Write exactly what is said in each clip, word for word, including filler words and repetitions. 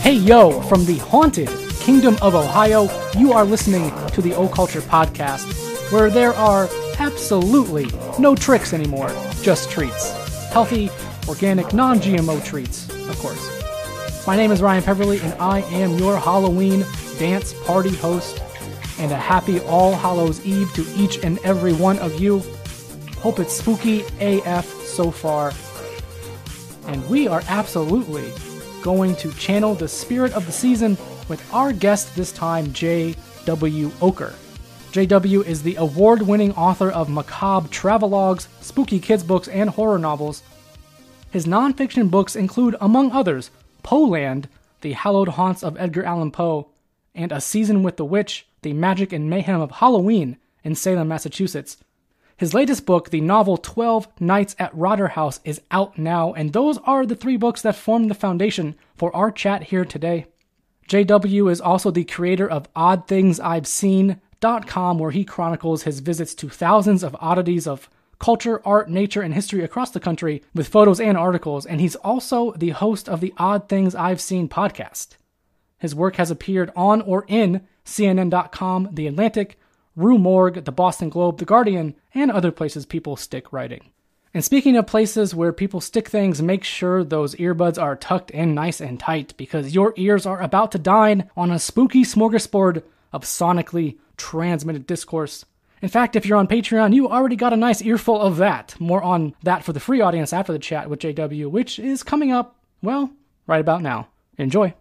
Hey yo, from the haunted Kingdom of Ohio, you are listening to the OCCULTURE podcast, where there are absolutely no tricks anymore, just treats. Healthy, organic, non-G M O treats, of course. My name is Ryan Peverly, and I am your Halloween dance party host, and a happy All Hallows Eve to each and every one of you. Hope it's spooky A F so far. And we are absolutely going to channel the spirit of the season with our guest this time, J W Ocker. J W is the award-winning author of macabre travelogues, spooky kids books, and horror novels. His nonfiction books include, among others, Poe-Land, The Hallowed Haunts of Edgar Allan Poe, and A Season with the Witch, The Magic and Mayhem of Halloween in Salem, Massachusetts. His latest book, the novel twelve Nights at Rotterhouse, is out now, and those are the three books that form the foundation for our chat here today. J W is also the creator of odd things I've seen dot com, where he chronicles his visits to thousands of oddities of culture, art, nature, and history across the country with photos and articles, and he's also the host of the Odd Things I've Seen podcast. His work has appeared on or in C N N dot com, The Atlantic, Rue Morgue, the Boston Globe, The Guardian, and other places people stick writing. And speaking of places where people stick things, make sure those earbuds are tucked in nice and tight, because your ears are about to dine on a spooky smorgasbord of sonically transmitted discourse. In fact, if you're on Patreon, you already got a nice earful of that. More on that for the free audience after the chat with J W, which is coming up, well, right about now. Enjoy.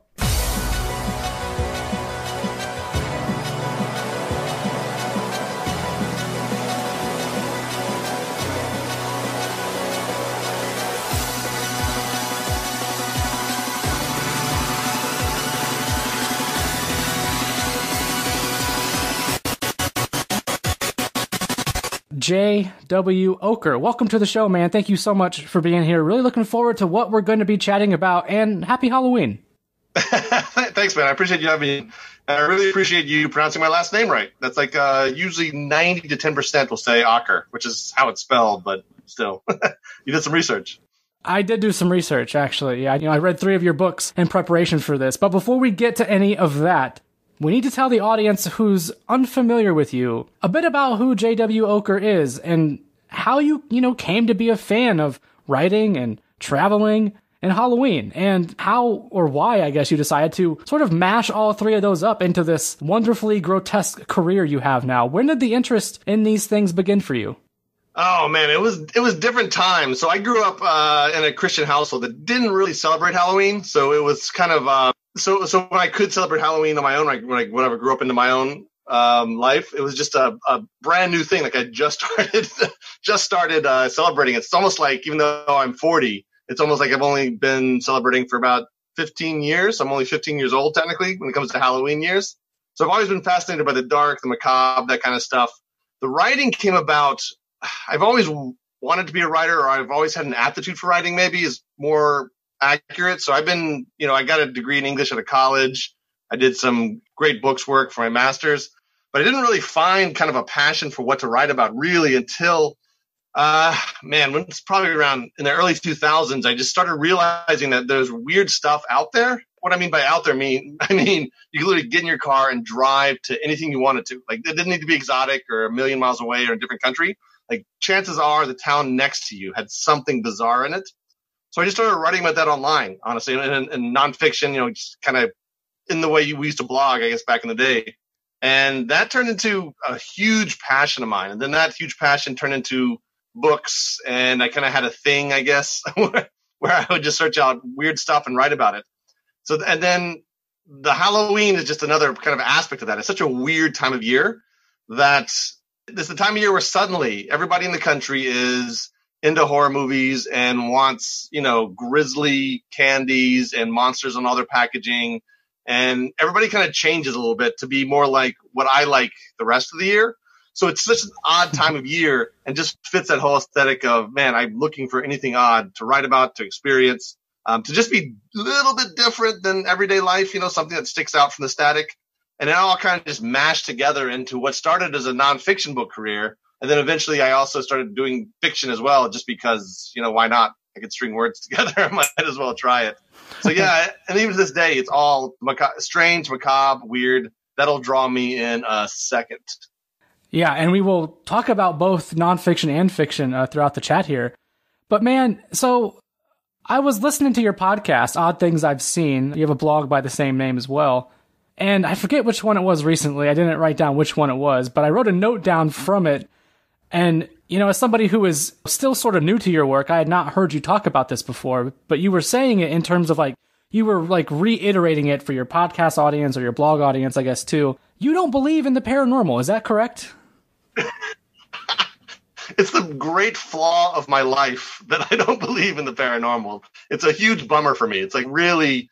J W Ocker, welcome to the show, man. Thank you so much for being here. Really looking forward to what we're going to be chatting about, and happy Halloween. Thanks, man. I appreciate you having me. And I really appreciate you pronouncing my last name right. That's like uh, usually ninety to ten percent will say Ocker, which is how it's spelled, but still. You did some research. I did do some research, actually. Yeah, you know, I read three of your books in preparation for this. But before we get to any of that, we need to tell the audience who's unfamiliar with you a bit about who J W Ocker is and how you, you know, came to be a fan of writing and traveling and Halloween, and how or why, I guess, you decided to sort of mash all three of those up into this wonderfully grotesque career you have now. When did the interest in these things begin for you? Oh, man, it was it was different times. So I grew up uh, in a Christian household that didn't really celebrate Halloween. So it was kind of uh, so so when I could celebrate Halloween on my own, like when I whenever I grew up into my own um, life, it was just a, a brand new thing. Like I just started just started uh, celebrating. It's almost like, even though I'm forty, it's almost like I've only been celebrating for about fifteen years. I'm only fifteen years old technically when it comes to Halloween years. So I've always been fascinated by the dark, the macabre, that kind of stuff. The writing came about. I've always wanted to be a writer, or I've always had an aptitude for writing, maybe is more accurate. So I've been, you know, I got a degree in English at a college. I did some great books work for my master's, but I didn't really find kind of a passion for what to write about really until, uh, man, when it's probably around in the early two thousands, I just started realizing that there's weird stuff out there. What I mean by out there, mean, I mean, you could literally get in your car and drive to anything you wanted to. Like, it didn't need to be exotic or a million miles away or a different country. Like, chances are the town next to you had something bizarre in it. So I just started writing about that online, honestly, and, and nonfiction, you know, just kind of in the way we used to blog, I guess, back in the day. And that turned into a huge passion of mine. And then that huge passion turned into books. And I kind of had a thing, I guess, where, where I would just search out weird stuff and write about it. So, and then the Halloween is just another kind of aspect of that. It's such a weird time of year that this is the time of year where suddenly everybody in the country is into horror movies and wants, you know, grisly candies and monsters on all their packaging. And everybody kind of changes a little bit to be more like what I like the rest of the year. So it's such an odd time of year and just fits that whole aesthetic of, man, I'm looking for anything odd to write about, to experience, um, to just be a little bit different than everyday life, you know, something that sticks out from the static. And it all kind of just mashed together into what started as a nonfiction book career. And then eventually I also started doing fiction as well, just because, you know, why not? I could string words together. I might as well try it. So yeah, and even to this day, it's all maca- strange, macabre, weird. That'll draw me in a second. Yeah, and we will talk about both nonfiction and fiction uh, throughout the chat here. But man, so I was listening to your podcast, Odd Things I've Seen. You have a blog by the same name as well. And I forget which one it was recently. I didn't write down which one it was, but I wrote a note down from it. And, you know, as somebody who is still sort of new to your work, I had not heard you talk about this before, but you were saying it in terms of like, you were like reiterating it for your podcast audience or your blog audience, I guess, too. You don't believe in the paranormal. Is that correct? It's the great flaw of my life that I don't believe in the paranormal. It's a huge bummer for me. It's like really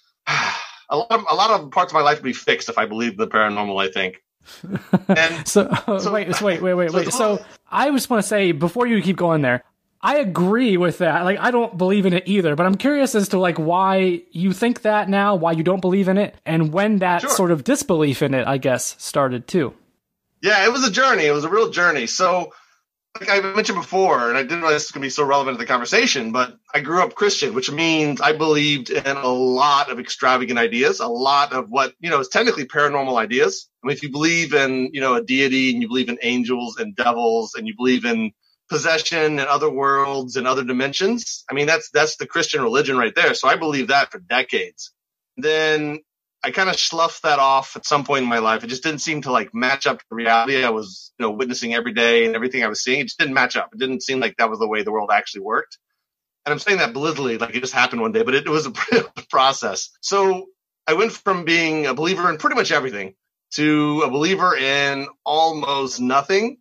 a lot of, a lot of parts of my life would be fixed if I believed in the paranormal, I think. And so, uh, so wait, wait, wait, wait, wait. So, so I just want to say, before you keep going there, I agree with that. Like, I don't believe in it either, but I'm curious as to like why you think that now, why you don't believe in it, and when that sure. sort of disbelief in it, I guess, started too. Yeah, it was a journey. It was a real journey. So, like I mentioned before, and I didn't realize this was going to be so relevant to the conversation, but I grew up Christian, which means I believed in a lot of extravagant ideas, a lot of what, you know, is technically paranormal ideas. I mean, if you believe in, you know, a deity and you believe in angels and devils and you believe in possession and other worlds and other dimensions, I mean, that's that's the Christian religion right there. So I believed that for decades. Then I kind of sloughed that off at some point in my life. It just didn't seem to like match up to the reality I was, you know, witnessing every day and everything I was seeing. It just didn't match up. It didn't seem like that was the way the world actually worked. And I'm saying that blithely, like it just happened one day, but it, it was a process. So I went from being a believer in pretty much everything to a believer in almost nothing.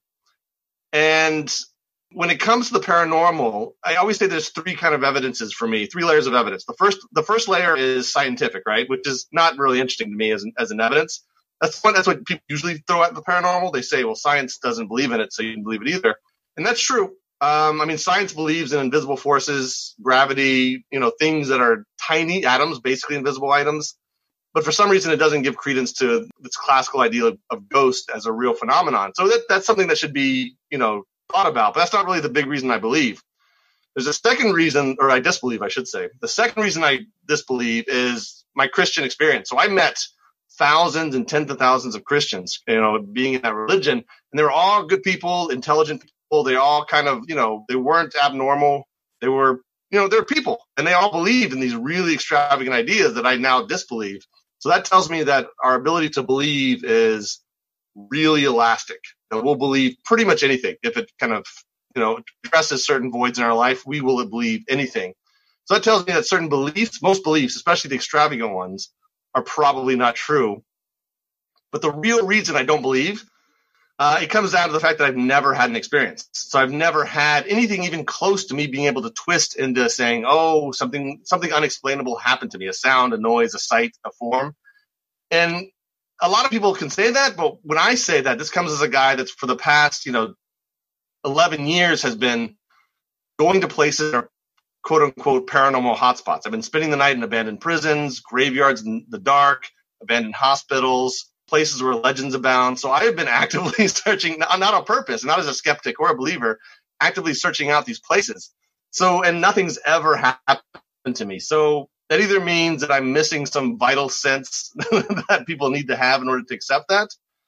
And when it comes to the paranormal, I always say there's three kind of evidences for me, three layers of evidence. The first, the first layer is scientific, right? Which is not really interesting to me as an, as an evidence. That's what, that's what people usually throw at the paranormal. They say, well, science doesn't believe in it, so you can believe it either. And that's true. Um, I mean, science believes in invisible forces, gravity, you know, things that are tiny atoms, basically invisible items. But for some reason, it doesn't give credence to this classical idea of, of ghost as a real phenomenon. So that, that's something that should be, you know, thought about, but that's not really the big reason I believe. There's a second reason, or I disbelieve, I should say. The second reason I disbelieve is my Christian experience. So I met thousands and tens of thousands of Christians, you know, being in that religion, and they were all good people, intelligent people. They all kind of, you know, they weren't abnormal. They were, you know, they're people, and they all believed in these really extravagant ideas that I now disbelieve. So that tells me that our ability to believe is really elastic. We'll believe pretty much anything. If it kind of, you know, addresses certain voids in our life, we will believe anything. So that tells me that certain beliefs, most beliefs, especially the extravagant ones, are probably not true. But the real reason I don't believe, uh, it comes down to the fact that I've never had an experience. So I've never had anything even close to me being able to twist into saying, oh, something, something unexplainable happened to me, a sound, a noise, a sight, a form. And a lot of people can say that, but when I say that, this comes as a guy that's for the past, you know, eleven years has been going to places that are quote unquote paranormal hotspots. I've been spending the night in abandoned prisons, graveyards in the dark, abandoned hospitals, places where legends abound. So I have been actively searching, not on purpose, not as a skeptic or a believer, actively searching out these places. So, and nothing's ever happened to me. So that either means that I'm missing some vital sense that people need to have in order to accept that,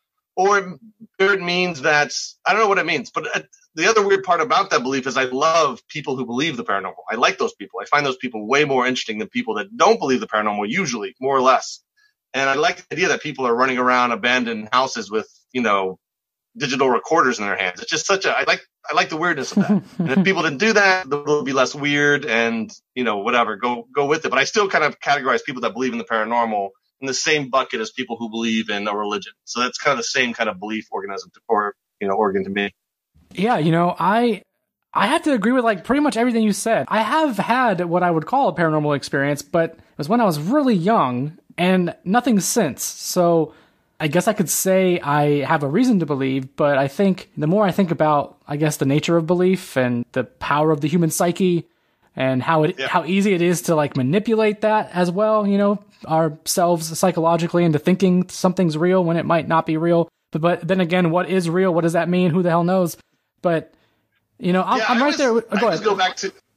or it means that, I don't know what it means, but the other weird part about that belief is I love people who believe the paranormal. I like those people. I find those people way more interesting than people that don't believe the paranormal, usually, more or less. And I like the idea that people are running around abandoned houses with, you know, digital recorders in their hands. It's just such a, I like, I like the weirdness of that. And if people didn't do that, the world would be less weird and, you know, whatever, go, go with it. But I still kind of categorize people that believe in the paranormal in the same bucket as people who believe in a religion. So that's kind of the same kind of belief organism to, or, you know, organ to me. Yeah. You know, I, I have to agree with like pretty much everything you said. I have had what I would call a paranormal experience, but it was when I was really young and nothing since. So I guess I could say I have a reason to believe, but I think the more I think about, I guess, the nature of belief and the power of the human psyche and how it, yeah. how easy it is to like manipulate that as well, you know, ourselves psychologically into thinking something's real when it might not be real. But, but then again, what is real? What does that mean? Who the hell knows? But, you know, I'm, yeah, I'm right just, there. Go I ahead. just go back to,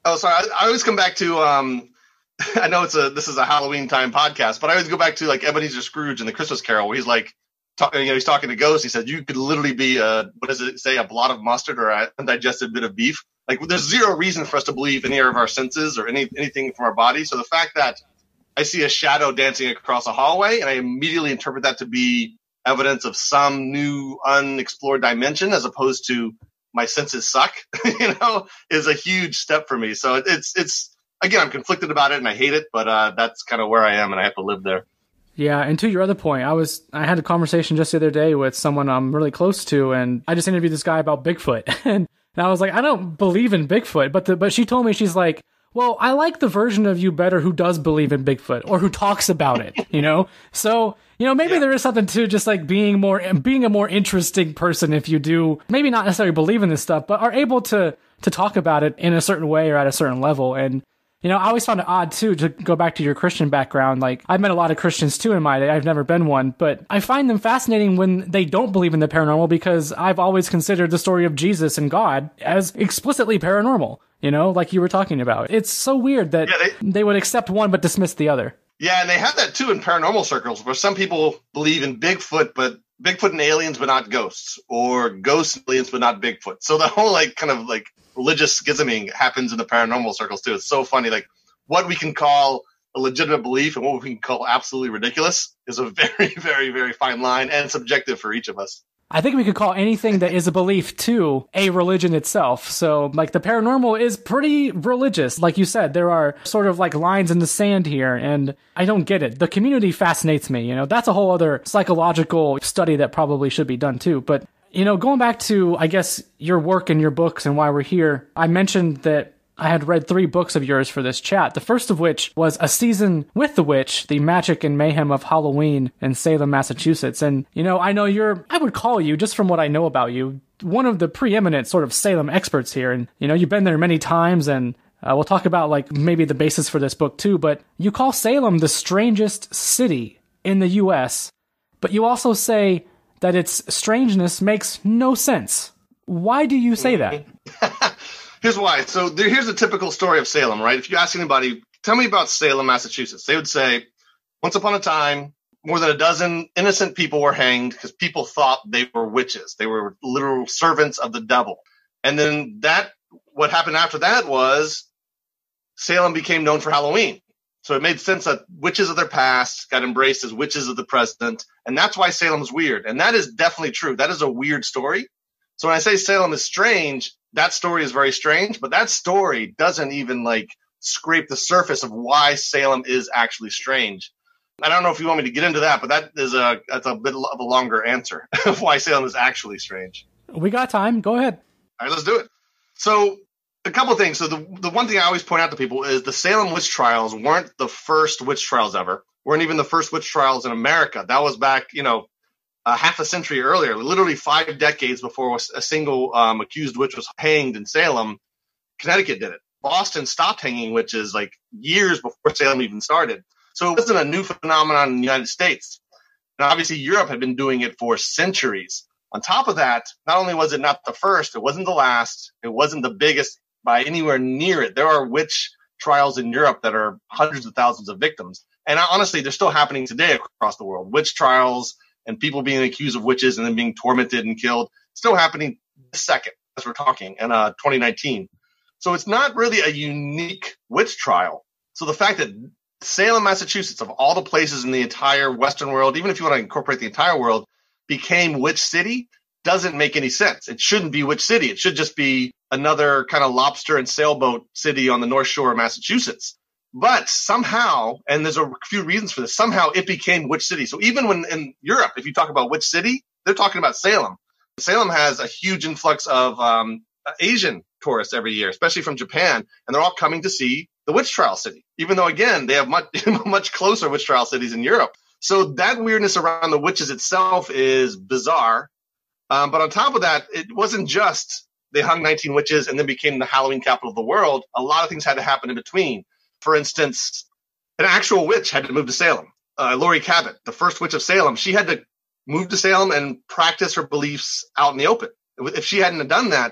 Oh, sorry. I, I always come back to, um, I know it's a, this is a Halloween time podcast, but I always go back to like Ebenezer Scrooge in the Christmas Carol, where he's like, talking, you know, he's talking to ghosts. He said, you could literally be a, what does it say? A blot of mustard or an undigested bit of beef. Like there's zero reason for us to believe any of our senses or any, anything from our body. So the fact that I see a shadow dancing across a hallway and I immediately interpret that to be evidence of some new unexplored dimension as opposed to my senses suck, you know, is a huge step for me. So it's, it's, again, I'm conflicted about it and I hate it, but uh, that's kind of where I am and I have to live there. Yeah, and to your other point, I was I had a conversation just the other day with someone I'm really close to, and I just interviewed this guy about Bigfoot, and, and I was like, I don't believe in Bigfoot, but the, but she told me, she's like, well, I like the version of you better who does believe in Bigfoot or who talks about it, you know? So, you know, maybe yeah. there is something to just like being more being a more interesting person if you do maybe not necessarily believe in this stuff, but are able to to talk about it in a certain way or at a certain level. And you know, I always found it odd, too, to go back to your Christian background. Like, I've met a lot of Christians, too, in my day. I've never been one. But I find them fascinating when they don't believe in the paranormal because I've always considered the story of Jesus and God as explicitly paranormal, you know, like you were talking about. It's so weird that yeah, they, they would accept one but dismiss the other. Yeah, and they have that, too, in paranormal circles, where some people believe in Bigfoot, but Bigfoot and aliens, but not ghosts, or ghosts and aliens, but not Bigfoot. So the whole, like, kind of, like, religious schisming happens in the paranormal circles too. It's so funny. Like what we can call a legitimate belief and what we can call absolutely ridiculous is a very, very, very fine line and subjective for each of us. I think we could call anything that is a belief too a religion itself. So like the paranormal is pretty religious. Like you said, there are sort of like lines in the sand here and I don't get it. The community fascinates me. You know, that's a whole other psychological study that probably should be done too. But you know, going back to, I guess, your work and your books and why we're here, I mentioned that I had read three books of yours for this chat, the first of which was A Season with the Witch, The Magic and Mayhem of Halloween in Salem, Massachusetts. And, you know, I know you're, I would call you, just from what I know about you, one of the preeminent sort of Salem experts here. And, you know, you've been there many times and uh, we'll talk about, like, maybe the basis for this book too, but you call Salem the strangest city in the U S, but you also say that its strangeness makes no sense. Why do you say that? Here's why. So there, here's a typical story of Salem, right? If you ask anybody, tell me about Salem, Massachusetts, they would say, once upon a time, more than a dozen innocent people were hanged because people thought they were witches. They were literal servants of the devil. And then that, what happened after that was Salem became known for Halloween. So it made sense that witches of their past got embraced as witches of the present. And that's why Salem's weird. And that is definitely true. That is a weird story. So when I say Salem is strange, that story is very strange. But that story doesn't even like scrape the surface of why Salem is actually strange. I don't know if you want me to get into that, but that is a that's a bit of a longer answer of why Salem is actually strange. We got time. Go ahead. All right, let's do it. So a couple of things. So the the one thing I always point out to people is the Salem witch trials weren't the first witch trials ever. Weren't even the first witch trials in America. That was back, you know, a half a century earlier, literally five decades before a single um, accused witch was hanged in Salem. Connecticut did it. Boston stopped hanging witches like years before Salem even started. So it wasn't a new phenomenon in the United States. And obviously Europe had been doing it for centuries. On top of that, not only was it not the first, it wasn't the last, it wasn't the biggest by anywhere near it. There are witch trials in Europe that are hundreds of thousands of victims. And honestly, they're still happening today across the world. Witch trials and people being accused of witches and then being tormented and killed, still happening this second as we're talking in uh, twenty nineteen. So it's not really a unique witch trial. So the fact that Salem, Massachusetts, of all the places in the entire Western world, even if you want to incorporate the entire world, became Witch City doesn't make any sense. It shouldn't be Witch City. It should just be another kind of lobster and sailboat city on the North Shore of Massachusetts. But somehow, and there's a few reasons for this, somehow it became Witch City. So even when in Europe, if you talk about Witch City, they're talking about Salem. Salem has a huge influx of um, Asian tourists every year, especially from Japan, and they're all coming to see the witch trial city, even though, again, they have much, much closer witch trial cities in Europe. So that weirdness around the witches itself is bizarre. Um, but on top of that, it wasn't just they hung nineteen witches and then became the Halloween capital of the world. A lot of things had to happen in between. For instance, an actual witch had to move to Salem. Uh, Laurie Cabot, the first witch of Salem, she had to move to Salem and practice her beliefs out in the open. If she hadn't done that,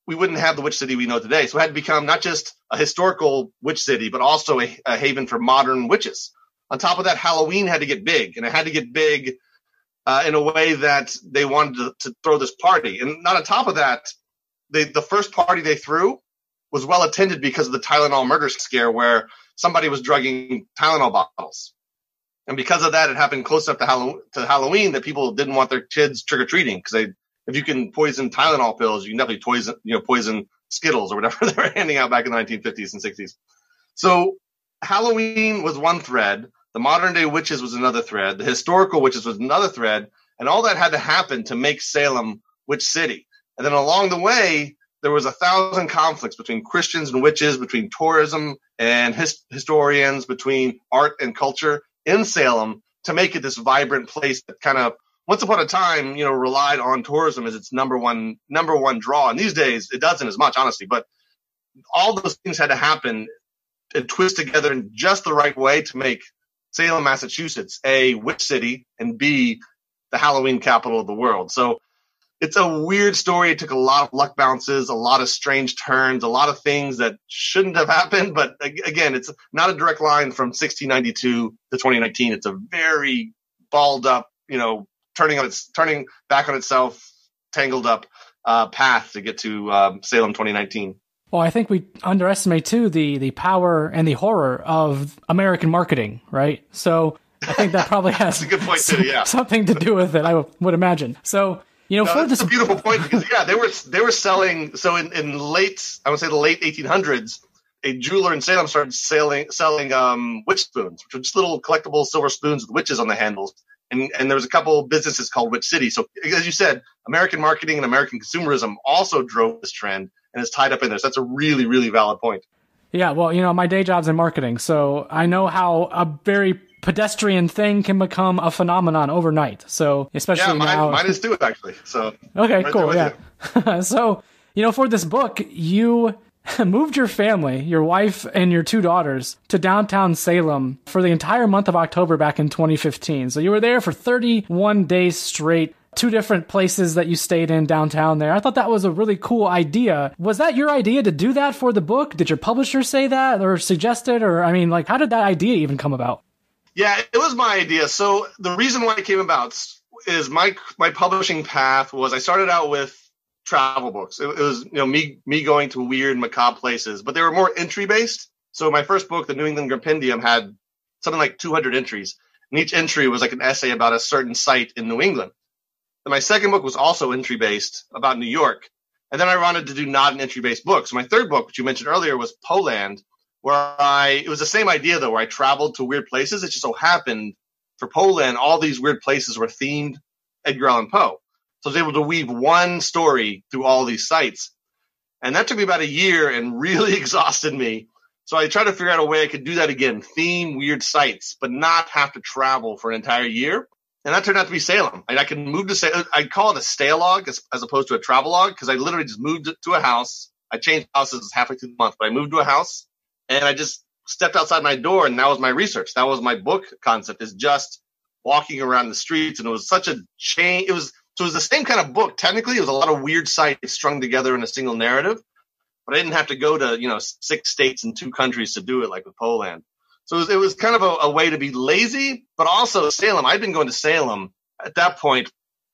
we wouldn't have the witch city we know today. So it had to become not just a historical witch city, but also a, a haven for modern witches. On top of that, Halloween had to get big, and it had to get big uh, in a way that they wanted to, to throw this party. And not on top of that, they, the first party they threw was well attended because of the Tylenol murder scare where somebody was drugging Tylenol bottles. And because of that, it happened close up to, Hallow- to Halloween that people didn't want their kids trick-or-treating because they if you can poison Tylenol pills, you can definitely poison, you know, poison Skittles or whatever they were handing out back in the nineteen fifties and sixties. So Halloween was one thread. The modern day witches was another thread. The historical witches was another thread. And all that had to happen to make Salem Witch City. And then along the way, there was a thousand conflicts between Christians and witches, between tourism and his- historians, between art and culture in Salem to make it this vibrant place that kind of once upon a time, you know, relied on tourism as its number one number one draw. And these days, it doesn't as much, honestly. But all those things had to happen and twist together in just the right way to make Salem, Massachusetts, A, witch city, and B, the Halloween capital of the world. So it's a weird story. It took a lot of luck bounces, a lot of strange turns, a lot of things that shouldn't have happened. But again, it's not a direct line from sixteen ninety-two to twenty nineteen. It's a very balled up, you know, turning on its turning back on itself, tangled up uh, path to get to um, Salem twenty nineteen. Well, I think we underestimate too the the power and the horror of American marketing, right? So I think that probably has That's a good point too, yeah. something to do with it, I would imagine. So you know, no, for that's this a beautiful point because yeah, they were they were selling. So in, in late, I would say the late eighteen hundreds, a jeweler in Salem started selling selling um, witch spoons, which were just little collectible silver spoons with witches on the handles. And, and there was a couple of businesses called Witch City. So as you said, American marketing and American consumerism also drove this trend and is tied up in there. So that's a really, really valid point. Yeah, well, you know, my day job's in marketing, so I know how a very pedestrian thing can become a phenomenon overnight. So especially yeah, mine, now, mine is too, actually. So okay, right cool, yeah. So you know, for this book, you moved your family, your wife and your two daughters, to downtown Salem for the entire month of October back in twenty fifteen. So you were there for thirty-one days straight, two different places that you stayed in downtown there. I thought that was a really cool idea. Was that your idea to do that for the book? Did your publisher say that or suggest it? Or, I mean, like, how did that idea even come about? Yeah, it was my idea. So the reason why it came about is my my publishing path was I started out with travel books. It, it was, you know, me me going to weird, macabre places, but they were more entry based. So my first book, The New England Compendium, had something like two hundred entries, and each entry was like an essay about a certain site in New England. And my second book was also entry based about New York, and then I wanted to do not an entry based book. So my third book, which you mentioned earlier, was Poe-Land, where I it was the same idea though, where I traveled to weird places. It just so happened for Poe-Land, all these weird places were themed Edgar Allan Poe. So I was able to weave one story through all these sites. And that took me about a year and really exhausted me. So I tried to figure out a way I could do that again, theme weird sites, but not have to travel for an entire year. And that turned out to be Salem. And I could move to Salem. I'd call it a stay-a-log as, as opposed to a travelogue because I literally just moved to a house. I changed houses halfway through the month, but I moved to a house and I just stepped outside my door, and that was my research. That was my book concept, is just walking around the streets. And it was such a change. It was So it was the same kind of book. Technically, it was a lot of weird sites strung together in a single narrative, but I didn't have to go to, you know, six states and two countries to do it like with Poe-Land. So it was, it was kind of a, a way to be lazy, but also Salem. I'd been going to Salem at that point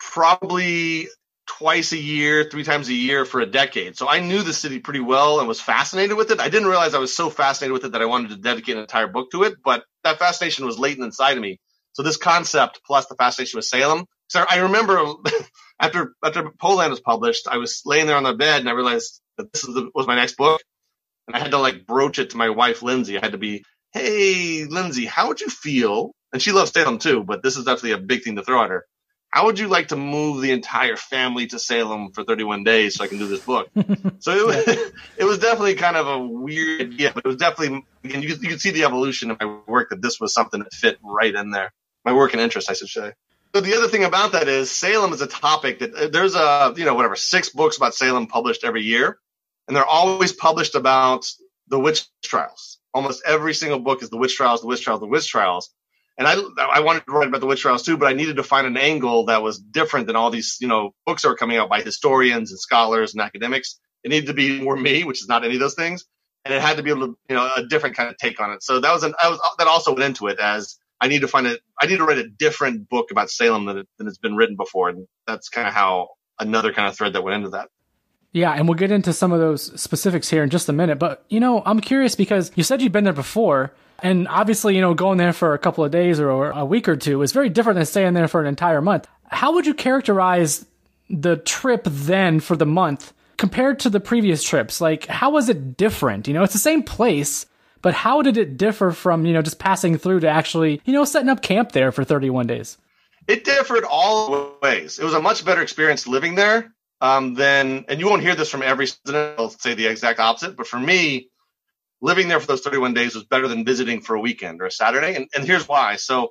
probably twice a year, three times a year for a decade. So I knew the city pretty well and was fascinated with it. I didn't realize I was so fascinated with it that I wanted to dedicate an entire book to it, but that fascination was latent inside of me. So this concept plus the fascination with Salem. So I remember after after Poe-Land was published, I was laying there on the bed and I realized that this was, the, was my next book. And I had to like broach it to my wife, Lindsay. I had to be, hey, Lindsay, how would you feel? And she loves Salem too, but this is definitely a big thing to throw at her. How would you like to move the entire family to Salem for thirty-one days so I can do this book? So it was, it was definitely kind of a weird idea, but it was definitely, again, you could, you could see the evolution of my work, that this was something that fit right in there. My work and interest, I should say. So the other thing about that is Salem is a topic that there's a, you know, whatever, six books about Salem published every year. And they're always published about the witch trials. Almost every single book is the witch trials, the witch trials, the witch trials. And I, I wanted to write about the witch trials too, but I needed to find an angle that was different than all these, you know, books that were coming out by historians and scholars and academics. It needed to be more me, which is not any of those things. And it had to be able to, you know, a different kind of take on it. So that was an, I was, that also went into it as I need to find it. I need to write a different book about Salem than, it, than it's been written before. And that's kind of how another kind of thread that went into that. Yeah, and we'll get into some of those specifics here in just a minute. But, you know, I'm curious because you said you've been there before. And obviously, you know, going there for a couple of days or a week or two is very different than staying there for an entire month. How would you characterize the trip then for the month compared to the previous trips? Like, how was it different? You know, it's the same place, but how did it differ from, you know, just passing through to actually, you know, setting up camp there for thirty-one days? It differed all ways. It was a much better experience living there um, than, and you won't hear this from every resident, I'll say the exact opposite, but for me, living there for those thirty-one days was better than visiting for a weekend or a Saturday. And, and here's why. So,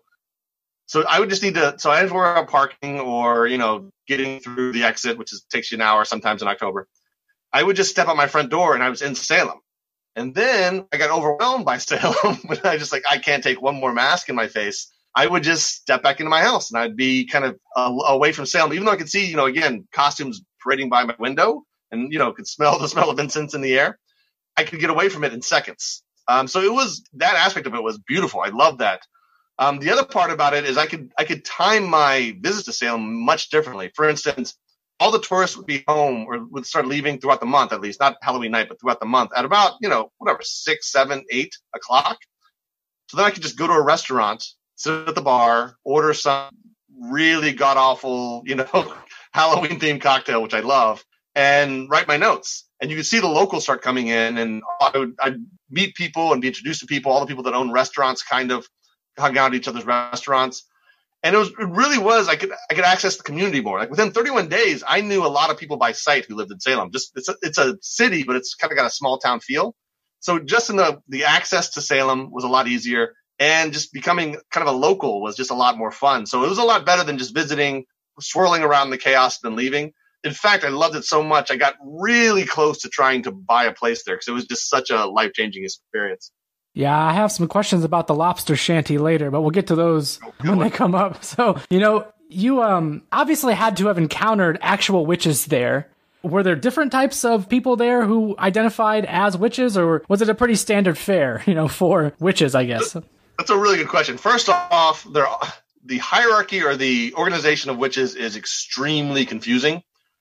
so I would just need to, so I didn't worry about parking or, you know, getting through the exit, which is, takes you an hour sometimes in October. I would just step out my front door and I was in Salem. And then I got overwhelmed by Salem when I just like, I can't take one more mask in my face. I would just step back into my house and I'd be kind of uh, away from Salem, even though I could see, you know, again, costumes parading by my window and, you know, could smell the smell of incense in the air. I could get away from it in seconds. Um, so it was, that aspect of it was beautiful. I love that. Um, the other part about it is I could, I could time my visits to Salem much differently. For instance, all the tourists would be home or would start leaving throughout the month, at least not Halloween night, but throughout the month at about, you know, whatever, six, seven, eight o'clock. So then I could just go to a restaurant, sit at the bar, order some really god awful, you know, Halloween themed cocktail, which I love, and write my notes. And you could see the locals start coming in, and I would, I'd meet people and be introduced to people. All the people that own restaurants kind of hung out at each other's restaurants. And it was, it really was, I could, I could access the community more. Like within thirty-one days, I knew a lot of people by sight who lived in Salem. Just, it's a, it's a city, but it's kind of got a small town feel. So just in the, the access to Salem was a lot easier, and just becoming kind of a local was just a lot more fun. So it was a lot better than just visiting, swirling around the chaos and then leaving. In fact, I loved it so much, I got really close to trying to buy a place there because it was just such a life-changing experience. Yeah, I have some questions about the lobster shanty later, but we'll get to those oh, when they come up. So, you know, you um obviously had to have encountered actual witches there. Were there different types of people there who identified as witches, or was it a pretty standard fare, you know, for witches, I guess? That's a really good question. First off, there, the hierarchy or the organization of witches is extremely confusing.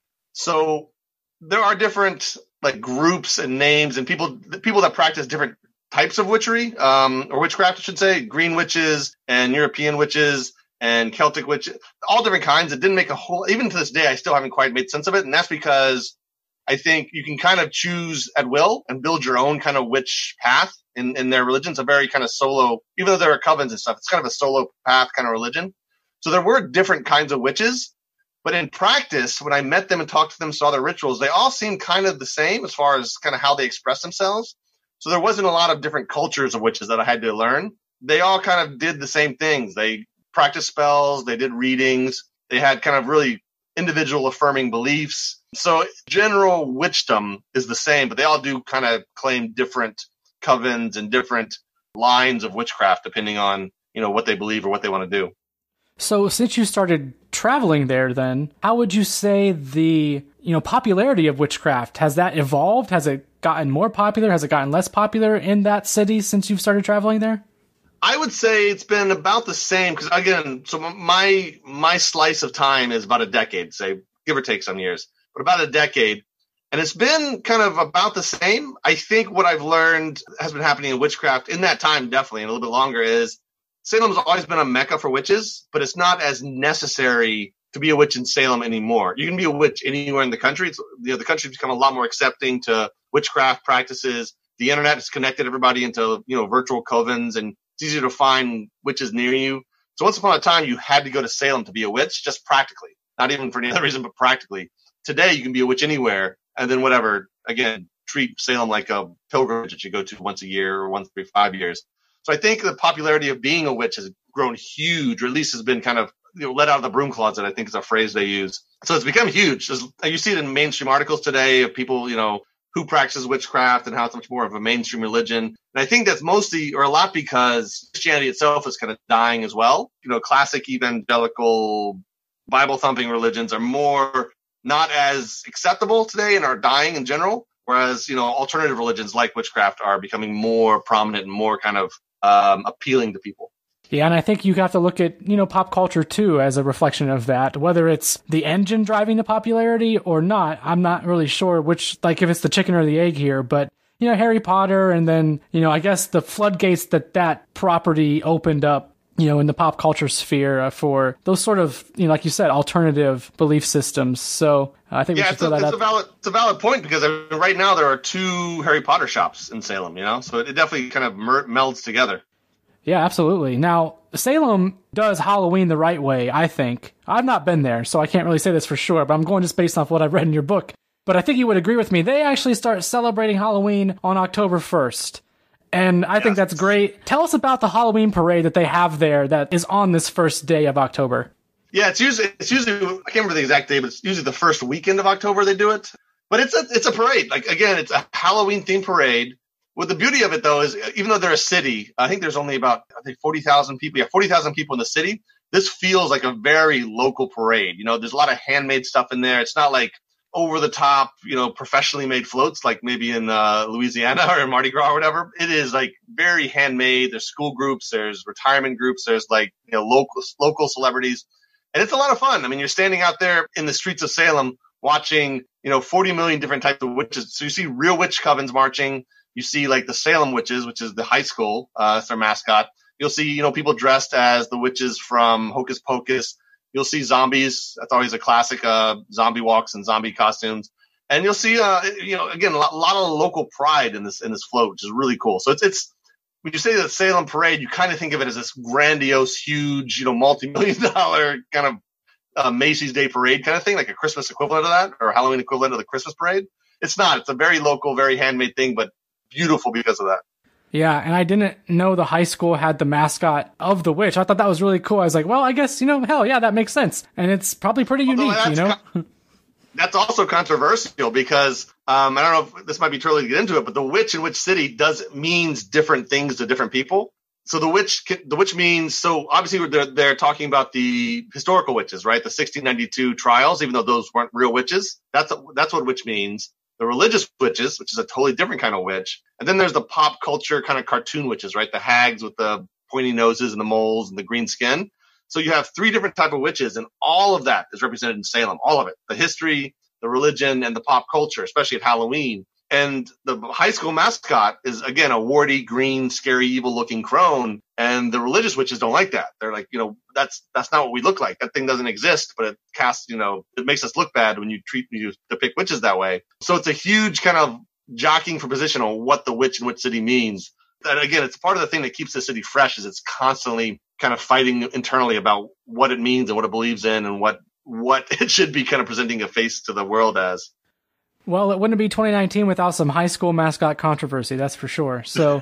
So there are different like groups and names and people people that practice different types of witchery, um, or witchcraft, I should say. Green witches and European witches and Celtic witches, all different kinds. It didn't make a whole, even to this day, I still haven't quite made sense of it. And that's because I think you can kind of choose at will and build your own kind of witch path in, in their religion. It's a very kind of solo, even though there are covens and stuff, it's kind of a solo path kind of religion. So there were different kinds of witches. But in practice, when I met them and talked to them, saw their rituals, they all seemed kind of the same as far as kind of how they express themselves. So there wasn't a lot of different cultures of witches that I had to learn. They all kind of did the same things. They practiced spells. They did readings. They had kind of really individual affirming beliefs. So general witchdom is the same, but they all do kind of claim different covens and different lines of witchcraft, depending on, you know, what they believe or what they want to do. So since you started traveling there then, how would you say the, you know, popularity of witchcraft, has that evolved? Has it gotten more popular? Has it gotten less popular in that city since you've started traveling there? I would say it's been about the same because, again, so my my slice of time is about a decade, say, give or take some years, but about a decade. And it's been kind of about the same. I think what I've learned has been happening in witchcraft in that time, definitely, and a little bit longer, is Salem's always been a mecca for witches, but it's not as necessary to be a witch in Salem anymore. You can be a witch anywhere in the country. It's, you know, the country's become a lot more accepting to witchcraft practices. The internet has connected everybody into, you know, virtual covens, and it's easier to find witches near you. So once upon a time, you had to go to Salem to be a witch, just practically, not even for any other reason, but practically. Today, you can be a witch anywhere, and then whatever, again, treat Salem like a pilgrimage that you go to once a year or once every five years. So I think the popularity of being a witch has grown huge, or at least has been kind of, you know, let out of the broom closet, I think is a phrase they use. So it's become huge. You see it in mainstream articles today of people, you know, who practices witchcraft and how it's much more of a mainstream religion. And I think that's mostly, or a lot, because Christianity itself is kind of dying as well. You know, classic evangelical Bible thumping religions are more not as acceptable today and are dying in general. Whereas, you know, alternative religions like witchcraft are becoming more prominent and more kind of um, appealing to people. Yeah, and I think you have to look at, you know, pop culture too as a reflection of that, whether it's the engine driving the popularity or not. I'm not really sure which, like if it's the chicken or the egg here, but, you know, Harry Potter and then, you know, I guess the floodgates that that property opened up, you know, in the pop culture sphere uh, for those sort of, you know, like you said, alternative belief systems. So uh, I think yeah, we should it's, throw a, that it's out. a valid it's a valid point because I mean, right now there are two Harry Potter shops in Salem, you know, so it definitely kind of mer- melds together. Yeah, absolutely. Now, Salem does Halloween the right way, I think. I've not been there, so I can't really say this for sure, but I'm going just based off what I've read in your book. But I think you would agree with me. They actually start celebrating Halloween on October first. And I yes. think that's great. Tell us about the Halloween parade that they have there that is on this first day of October. Yeah, it's usually, it's usually I can't remember the exact day, but it's usually the first weekend of October they do it. But it's a, it's a parade. Like, again, it's a Halloween-themed parade. Well, the beauty of it, though, is even though they're a city, I think there's only about, I think, forty thousand people. Yeah, forty thousand people in the city. This feels like a very local parade. You know, there's a lot of handmade stuff in there. It's not like over the top, you know, professionally made floats like maybe in uh, Louisiana or in Mardi Gras or whatever. It is like very handmade. There's school groups, there's retirement groups, there's like, you know, local, local celebrities. And it's a lot of fun. I mean, you're standing out there in the streets of Salem watching, you know, forty million different types of witches. So you see real witch covens marching. You see like the Salem witches, which is the high school, uh, it's their mascot. You'll see, you know, people dressed as the witches from Hocus Pocus. You'll see zombies. That's always a classic, uh, zombie walks and zombie costumes. And you'll see, uh, you know, again, a lot, a lot of local pride in this, in this float, which is really cool. So it's, it's, when you say the Salem parade, you kind of think of it as this grandiose, huge, you know, multi-million dollar kind of, uh, Macy's Day Parade kind of thing, like a Christmas equivalent of that or Halloween equivalent of the Christmas parade. It's not, it's a very local, very handmade thing, but beautiful because of that. Yeah, and I didn't know the high school had the mascot of the witch. I thought that was really cool. I was like, well, I guess, you know, hell, yeah, that makes sense. And it's probably pretty Although unique, you know? Con- that's also controversial because, um, I don't know if this might be too early to get into it, but the witch in which city does means different things to different people. So the witch, the witch means, so obviously they're, they're talking about the historical witches, right? The sixteen ninety-two trials, even though those weren't real witches. That's, that's what witch means. The religious witches, which is a totally different kind of witch. And then there's the pop culture kind of cartoon witches, right? The hags with the pointy noses and the moles and the green skin. So you have three different type of witches, and all of that is represented in Salem, all of it. The history, the religion, and the pop culture, especially at Halloween. And the high school mascot is, again, a warty, green, scary, evil-looking crone. And the religious witches don't like that. They're like, you know, that's that's not what we look like. That thing doesn't exist, but it casts, you know, it makes us look bad when you treat you depict witches that way. So it's a huge kind of jockeying for position on what the witch in which city means. And again, it's part of the thing that keeps the city fresh is it's constantly kind of fighting internally about what it means and what it believes in and what what it should be kind of presenting a face to the world as. Well, it wouldn't be twenty nineteen without some high school mascot controversy, that's for sure. So,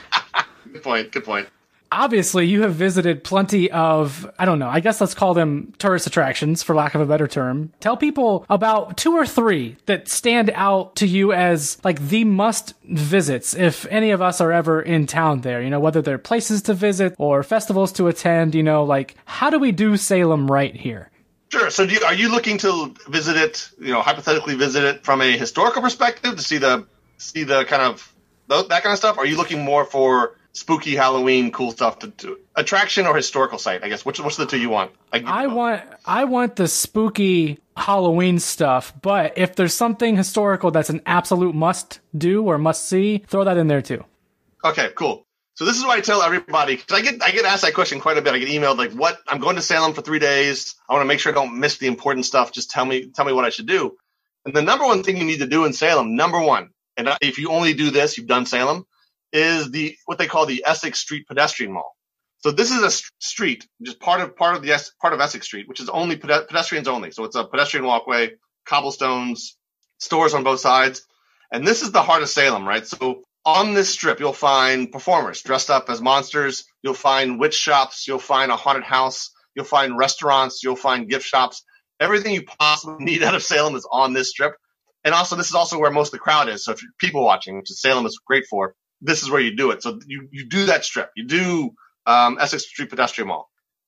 good point. Good point. Obviously, you have visited plenty of, I don't know, I guess let's call them tourist attractions, for lack of a better term. Tell people about two or three that stand out to you as like the must visits if any of us are ever in town there, you know, whether they're places to visit or festivals to attend, you know, like how do we do Salem right here? Sure. So do you, are you looking to visit it, you know, hypothetically visit it from a historical perspective to see the see the kind of that kind of stuff? Or are you looking more for spooky Halloween cool stuff to, to attraction or historical site? I guess which what's the two you want? I, I want I want the spooky Halloween stuff, but if there's something historical that's an absolute must do or must see, throw that in there too. Okay, cool. So this is what I tell everybody, because I get I get asked that question quite a bit. I get emailed like, "What? I'm going to Salem for three days. I want to make sure I don't miss the important stuff. Just tell me tell me what I should do." And the number one thing you need to do in Salem, number one, and if you only do this, you've done Salem, is the what they call the Essex Street Pedestrian Mall. So this is a st- street, just part of part of the es- part of Essex Street, which is only ped- pedestrians only. So it's a pedestrian walkway, cobblestones, stores on both sides, and this is the heart of Salem, right? So on this strip, you'll find performers dressed up as monsters. You'll find witch shops. You'll find a haunted house. You'll find restaurants. You'll find gift shops. Everything you possibly need out of Salem is on this strip. And also, this is also where most of the crowd is. So if you're people watching, which is Salem is great for, this is where you do it. So you, you do that strip. You do um, Essex Street Pedestrian Mall.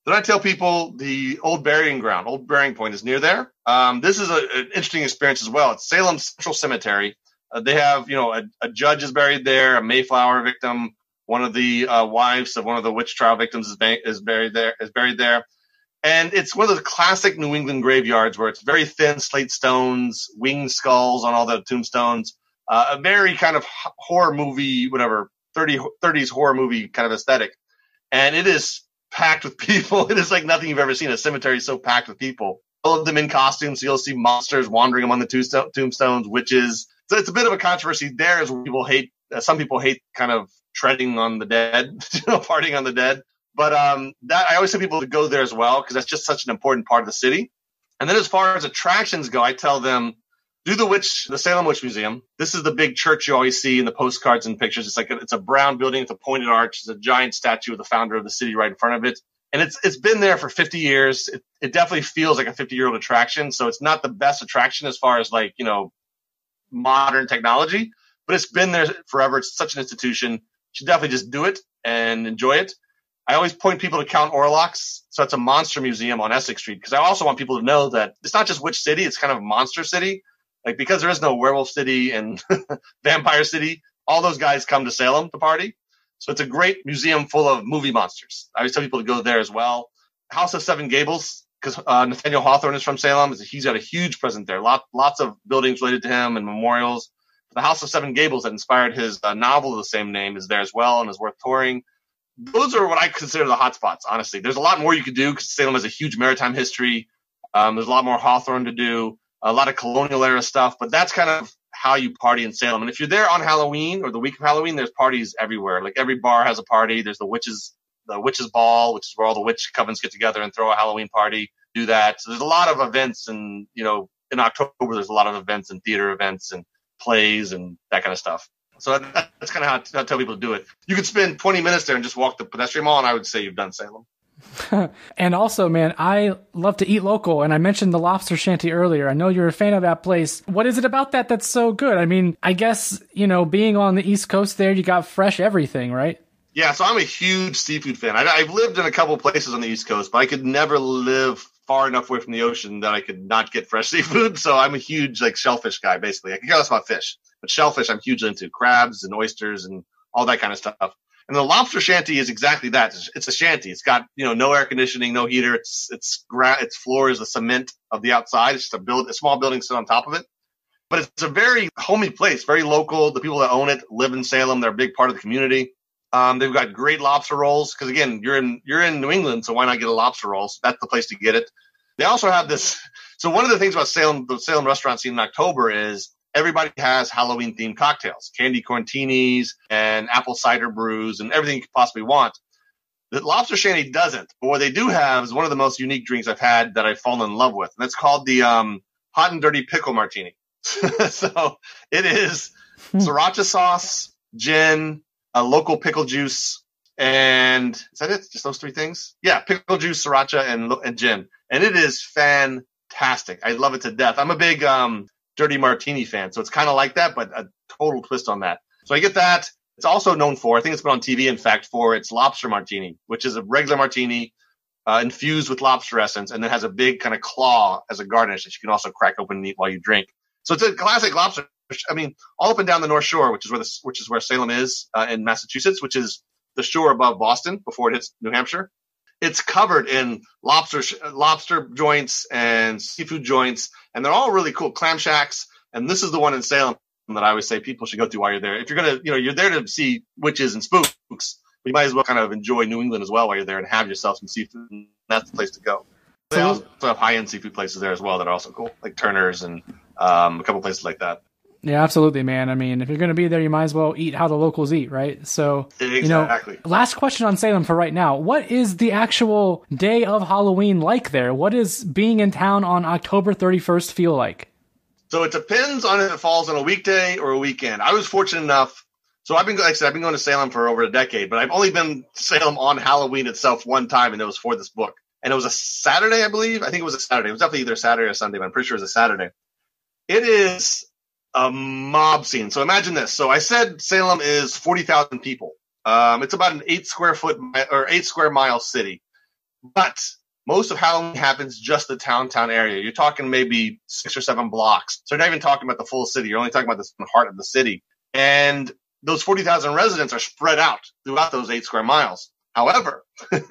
Then I tell people the old burying ground, old burying point is near there. Um, this is a, an interesting experience as well. It's Salem Central Cemetery. Uh, they have, you know, a, a judge is buried there, a Mayflower victim. One of the uh, wives of one of the witch trial victims is, ba- is buried there. Is buried there, and it's one of those classic New England graveyards where it's very thin slate stones, winged skulls on all the tombstones. Uh, a very kind of horror movie, whatever, thirties horror movie kind of aesthetic, and it is packed with people. It is like nothing you've ever seen. A cemetery so packed with people. All of them in costumes. So you'll see monsters wandering among the tombsto- tombstones, witches. So it's a bit of a controversy there, as people hate. Uh, some people hate kind of treading on the dead, you know, partying on the dead. But um, that I always tell people to go there as well, because that's just such an important part of the city. And then as far as attractions go, I tell them, do the witch, the Salem Witch Museum. This is the big church you always see in the postcards and pictures. It's like a, it's a brown building with a pointed arch. It's a giant statue of the founder of the city right in front of it. And it's it's been there for fifty years. It, it definitely feels like a fifty-year-old attraction. So it's not the best attraction as far as like, you know, modern technology, but it's been there forever. It's such an institution. You should definitely just do it and enjoy it. I always point people to Count Orlok's. So it's a monster museum on Essex Street, because I also want people to know that it's not just Witch City. It's kind of a monster city. Like, because there is no Werewolf City and Vampire City, all those guys come to Salem to party. So it's a great museum full of movie monsters. I always tell people to go there as well. House of Seven Gables, because uh, Nathaniel Hawthorne is from Salem. He's got a huge presence there. Lot, lots of buildings related to him and memorials. The House of Seven Gables that inspired his uh, novel of the same name is there as well and is worth touring. Those are what I consider the hotspots, honestly. There's a lot more you could do, because Salem has a huge maritime history. Um, there's a lot more Hawthorne to do, a lot of colonial era stuff, but that's kind of how you party in Salem. And if you're there on Halloween or the week of Halloween, there's parties everywhere. Like, every bar has a party. There's the witches, the witches ball, which is where all the witch covens get together and throw a Halloween party, do that. So there's a lot of events, and, you know, in October, there's a lot of events and theater events and plays and that kind of stuff. So that, that's kind of how I tell people to do it. You could spend twenty minutes there and just walk the pedestrian mall, and I would say you've done Salem. And also, man, I love to eat local, and I mentioned the Lobster Shanty earlier. I know you're a fan of that place. What is it about that that's so good? I mean, I guess, you know, being on the East Coast there, you got fresh everything, right? Yeah, so I'm a huge seafood fan. I, I've lived in a couple places on the East Coast, but I could never live far enough away from the ocean that I could not get fresh seafood. So I'm a huge, like, shellfish guy, basically. I can care less about fish, but shellfish I'm hugely into. Crabs and oysters and all that kind of stuff. And the Lobster Shanty is exactly that. It's, it's a shanty. It's got, you know, no air conditioning, no heater. It's it's gra- its floor is the cement of the outside. It's just a build, a small building sit on top of it. But it's a very homey place, very local. The people that own it live in Salem. They're a big part of the community. Um, they've got great lobster rolls, because again, you're in you're in New England, so why not get a lobster roll? So that's the place to get it. They also have this. So one of the things about Salem, the Salem restaurant scene in October, is everybody has Halloween themed cocktails, candy corntinis and apple cider brews and everything you could possibly want. The Lobster Shanty doesn't. But what they do have is one of the most unique drinks I've had that I've fallen in love with. And that's called the um, Hot and Dirty Pickle Martini. So it is sriracha sauce, gin, a local pickle juice, and is that it? Just those three things? Yeah, pickle juice, sriracha, and, and gin. And it is fantastic. I love it to death. I'm a big um, dirty martini fan, so it's kind of like that, but a total twist on that. So I get that. It's also known for, I think it's been on T V, in fact, for its lobster martini, which is a regular martini uh, infused with lobster essence, and then has a big kind of claw as a garnish that you can also crack open and eat while you drink. So it's a classic lobster. I mean, all up and down the North Shore, which is where the, which is where Salem is uh, in Massachusetts, which is the shore above Boston before it hits New Hampshire. It's covered in lobster lobster joints and seafood joints, and they're all really cool. Clam shacks, and this is the one in Salem that I always say people should go to while you're there. If you're gonna, you know, you're there to see witches and spooks, but you might as well kind of enjoy New England as well while you're there and have yourself some seafood. And that's the place to go. They also have high-end seafood places there as well that are also cool, like Turner's and um, a couple places like that. Yeah, absolutely, man. I mean, if you're going to be there, you might as well eat how the locals eat, right? So, exactly. You know, last question on Salem for right now. What is the actual day of Halloween like there? What is being in town on October thirty-first feel like? So it depends on if it falls on a weekday or a weekend. I was fortunate enough. So I've been, like I said, I've been going to Salem for over a decade, but I've only been to Salem on Halloween itself one time, and it was for this book. And it was a Saturday, I believe. I think it was a Saturday. It was definitely either Saturday or Sunday, but I'm pretty sure it was a Saturday. It is a mob scene. So imagine this. So I said Salem is forty thousand people. Um, it's about an eight square foot or eight square mile city. But most of Halloween happens just the downtown area. You're talking maybe six or seven blocks. So you're not even talking about the full city. You're only talking about the heart of the city. And those forty thousand residents are spread out throughout those eight square miles. However,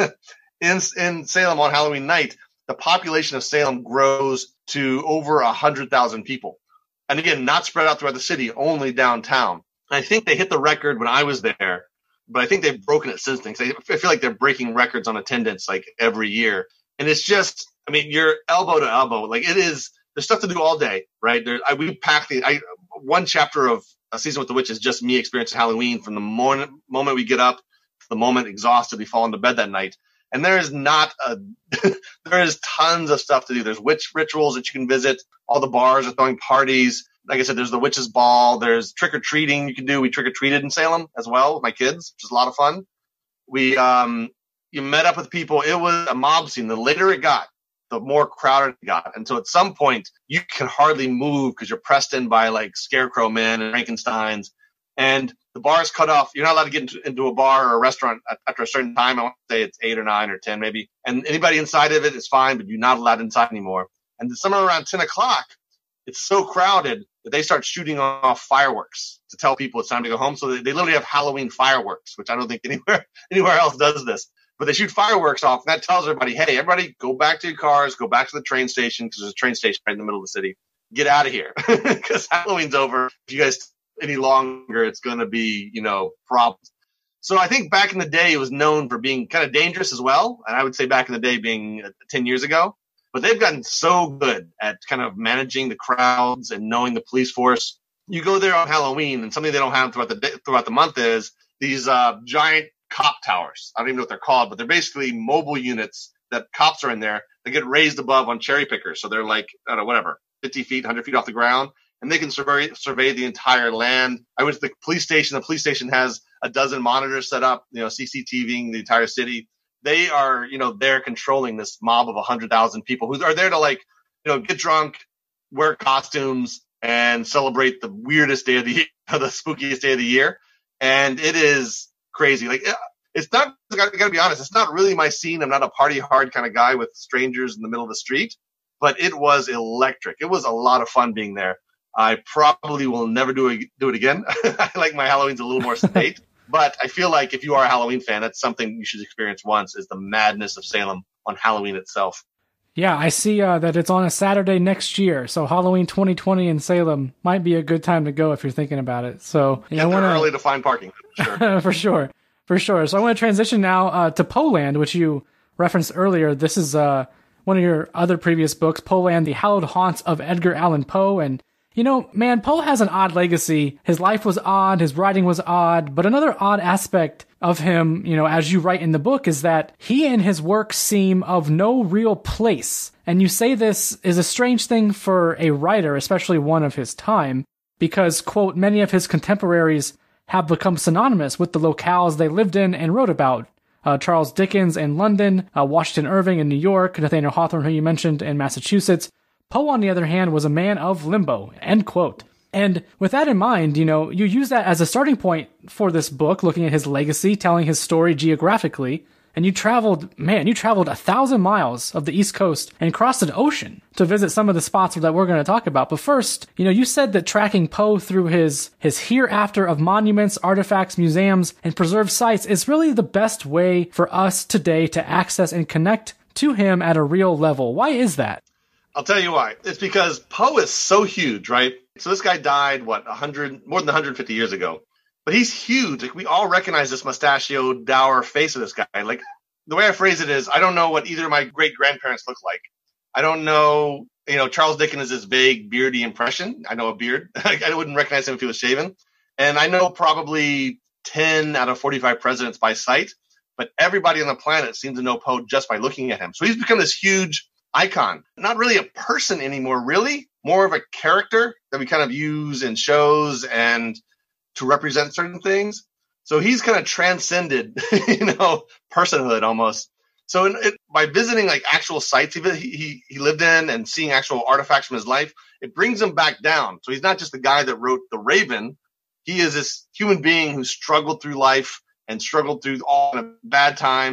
in, in Salem on Halloween night, the population of Salem grows to over one hundred thousand people. And again, not spread out throughout the city, only downtown. And I think they hit the record when I was there, but I think they've broken it since then. I feel like they're breaking records on attendance like every year. And it's just, I mean, you're elbow to elbow. Like it is, there's stuff to do all day, right? There, I, we packed the, I, one chapter of A Season with the Witch is just me experiencing Halloween from the moment, moment we get up to the moment exhausted we fall into bed that night. And there is not a, there is tons of stuff to do. There's witch rituals that you can visit. All the bars are throwing parties. Like I said, there's the witch's ball. There's trick-or-treating you can do. We trick-or-treated in Salem as well with my kids, which is a lot of fun. We, um, you met up with people. It was a mob scene. The later it got, the more crowded it got. And so at some point, you can hardly move because you're pressed in by like scarecrow men and Frankensteins. And the bar is cut off. You're not allowed to get into, into a bar or a restaurant after a certain time. I want to say it's eight or nine or ten maybe. And anybody inside of it is fine, but you're not allowed inside anymore. And somewhere around ten o'clock, it's so crowded that they start shooting off fireworks to tell people it's time to go home. So they, they literally have Halloween fireworks, which I don't think anywhere anywhere else does this. But they shoot fireworks off, and that tells everybody, hey, everybody go back to your cars, go back to the train station, because there's a train station right in the middle of the city. Get out of here, because Halloween's over. If you guys any longer, it's going to be, you know, problems. So I think back in the day, it was known for being kind of dangerous as well. And I would say back in the day being uh, ten years ago. But they've gotten so good at kind of managing the crowds and knowing the police force. You go there on Halloween, and something they don't have throughout the day, throughout the month is these uh, giant cop towers. I don't even know what they're called, but they're basically mobile units that cops are in there. They get raised above on cherry pickers. So they're like, I don't know, whatever, fifty feet, one hundred feet off the ground. And they can survey, survey the entire land. I went to the police station. The police station has a dozen monitors set up, you know, CCTVing the entire city. They are, you know, they're controlling this mob of one hundred thousand people who are there to, like, you know, get drunk, wear costumes, and celebrate the weirdest day of the year, the spookiest day of the year. And it is crazy. Like, it's not, I gotta be honest, it's not really my scene. I'm not a party hard kind of guy with strangers in the middle of the street, but it was electric. It was a lot of fun being there. I probably will never do it, do it again. I like my Halloween's a little more sedate. But I feel like if you are a Halloween fan, that's something you should experience once, is the madness of Salem on Halloween itself. Yeah, I see uh, that it's on a Saturday next year, so Halloween twenty twenty in Salem might be a good time to go if you're thinking about it. So yeah, I want to early to find parking. Sure. for sure, for sure. So I want to transition now uh, to Poe-Land, which you referenced earlier. This is uh, one of your other previous books, Poe-Land: The Hallowed Haunts of Edgar Allan Poe, and you know, man, Poe has an odd legacy. His life was odd, his writing was odd, but another odd aspect of him, you know, as you write in the book, is that he and his work seem of no real place. And you say this is a strange thing for a writer, especially one of his time, because, quote, many of his contemporaries have become synonymous with the locales they lived in and wrote about. Uh, Charles Dickens in London, uh, Washington Irving in New York, Nathaniel Hawthorne, who you mentioned, in Massachusetts. Poe, on the other hand, was a man of limbo, end quote. And with that in mind, you know, you use that as a starting point for this book, looking at his legacy, telling his story geographically, and you traveled, man, you traveled a thousand miles of the East Coast and crossed an ocean to visit some of the spots that we're going to talk about. But first, you know, you said that tracking Poe through his, his hereafter of monuments, artifacts, museums, and preserved sites is really the best way for us today to access and connect to him at a real level. Why is that? I'll tell you why. It's because Poe is so huge, right? So this guy died, what, one hundred, more than one hundred fifty years ago. But he's huge. Like, we all recognize this mustachioed, dour face of this guy. Like, the way I phrase it is, I don't know what either of my great-grandparents look like. I don't know, you know, Charles Dickens is this vague, beardy impression. I know a beard. I wouldn't recognize him if he was shaven. And I know probably ten out of forty-five presidents by sight. But everybody on the planet seems to know Poe just by looking at him. So he's become this huge icon. Not really a person anymore, really. More of a character that we kind of use in shows and to represent certain things. So he's kind of transcended, you know, personhood almost. So in, it, by visiting like actual sites he, he he lived in and seeing actual artifacts from his life, it brings him back down. So he's not just the guy that wrote The Raven. He is this human being who struggled through life and struggled through all the bad times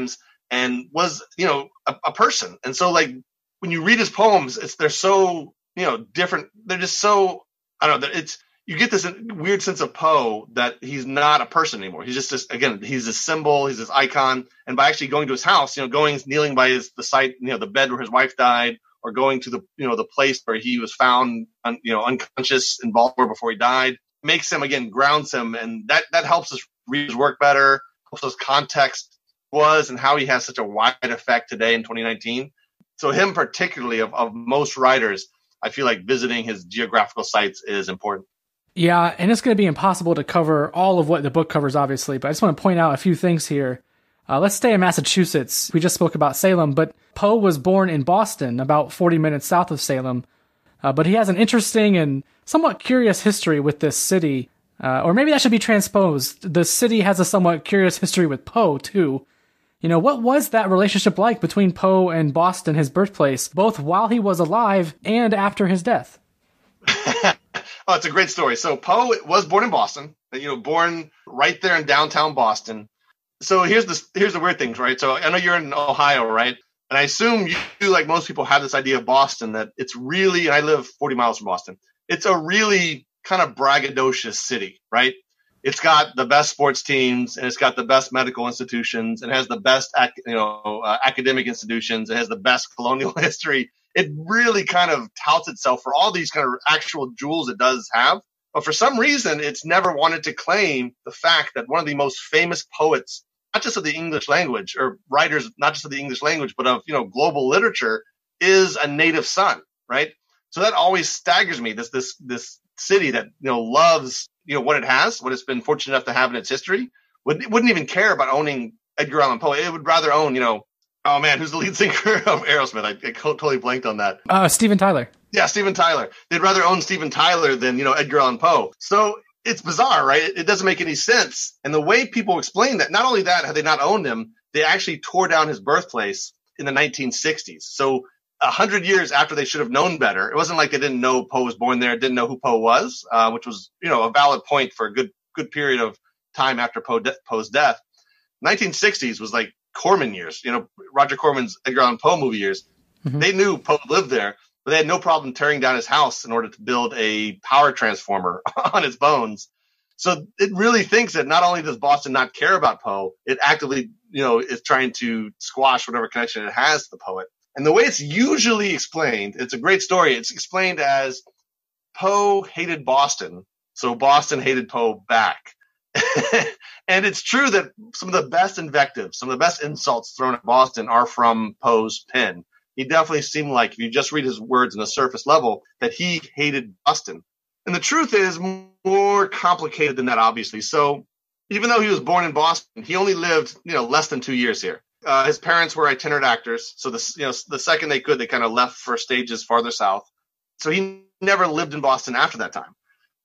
and was, you know, a, a person. And so like when you read his poems, it's, they're so, you know, different. They're just so, I don't know, it's, you get this weird sense of Poe that he's not a person anymore. He's just this, again, he's a symbol, he's this icon. And by actually going to his house, you know, going, kneeling by his, the site, you know, the bed where his wife died, or going to the, you know, the place where he was found, un, you know, unconscious in Baltimore before he died, makes him, again, grounds him. And that, that helps us read his work better, helps us context was and how he has such a wide effect today in twenty nineteen. So him particularly, of, of most writers, I feel like visiting his geographical sites is important. Yeah, and it's going to be impossible to cover all of what the book covers, obviously, but I just want to point out a few things here. Uh, let's stay in Massachusetts. We just spoke about Salem, but Poe was born in Boston, about forty minutes south of Salem, uh, but he has an interesting and somewhat curious history with this city, uh, or maybe that should be transposed. The city has a somewhat curious history with Poe, too. You know, what was that relationship like between Poe and Boston, his birthplace, both while he was alive and after his death? Oh, it's a great story. So Poe was born in Boston, you know, born right there in downtown Boston. So here's the here's the weird things, right? So I know you're in Ohio, right? And I assume you, like most people, have this idea of Boston that it's really, and I live forty miles from Boston, it's a really kind of braggadocious city, right? It's got the best sports teams, and it's got the best medical institutions, and has the best, you know, uh, academic institutions. It has the best colonial history. It really kind of touts itself for all these kind of actual jewels it does have. But for some reason, it's never wanted to claim the fact that one of the most famous poets, not just of the English language, or writers, not just of the English language, but of, you know, global literature, is a native son, right? So that always staggers me. This, this, this city that, you know, loves, you know, what it has, what it's been fortunate enough to have in its history, wouldn't, wouldn't even care about owning Edgar Allan Poe. It would rather own, you know, oh man, who's the lead singer of Aerosmith? I, I totally blanked on that. Uh, Steven Tyler. Yeah, Steven Tyler. They'd rather own Steven Tyler than, you know, Edgar Allan Poe. So it's bizarre, right? It, it doesn't make any sense. And the way people explain that, not only that, had they not owned him, they actually tore down his birthplace in the nineteen sixties. So a hundred years after they should have known better. It wasn't like they didn't know Poe was born there, didn't know who Poe was, uh, which was, you know, a valid point for a good, good period of time after Poe de- Poe's death. nineteen sixties was like Corman years, you know, Roger Corman's Edgar Allan Poe movie years. Mm-hmm. They knew Poe lived there, but they had no problem tearing down his house in order to build a power transformer on his bones. So it really thinks that not only does Boston not care about Poe, it actively, you know, is trying to squash whatever connection it has to the poet. And the way it's usually explained, it's a great story. It's explained as Poe hated Boston, so Boston hated Poe back. And it's true that some of the best invectives, some of the best insults thrown at Boston are from Poe's pen. He definitely seemed like, if you just read his words on the surface level, that he hated Boston. And the truth is more complicated than that, obviously. So even though he was born in Boston, he only lived, you know, less than two years here. Uh, his parents were itinerant actors. So the, you know, the second they could, they kind of left for stages farther south. So he never lived in Boston after that time.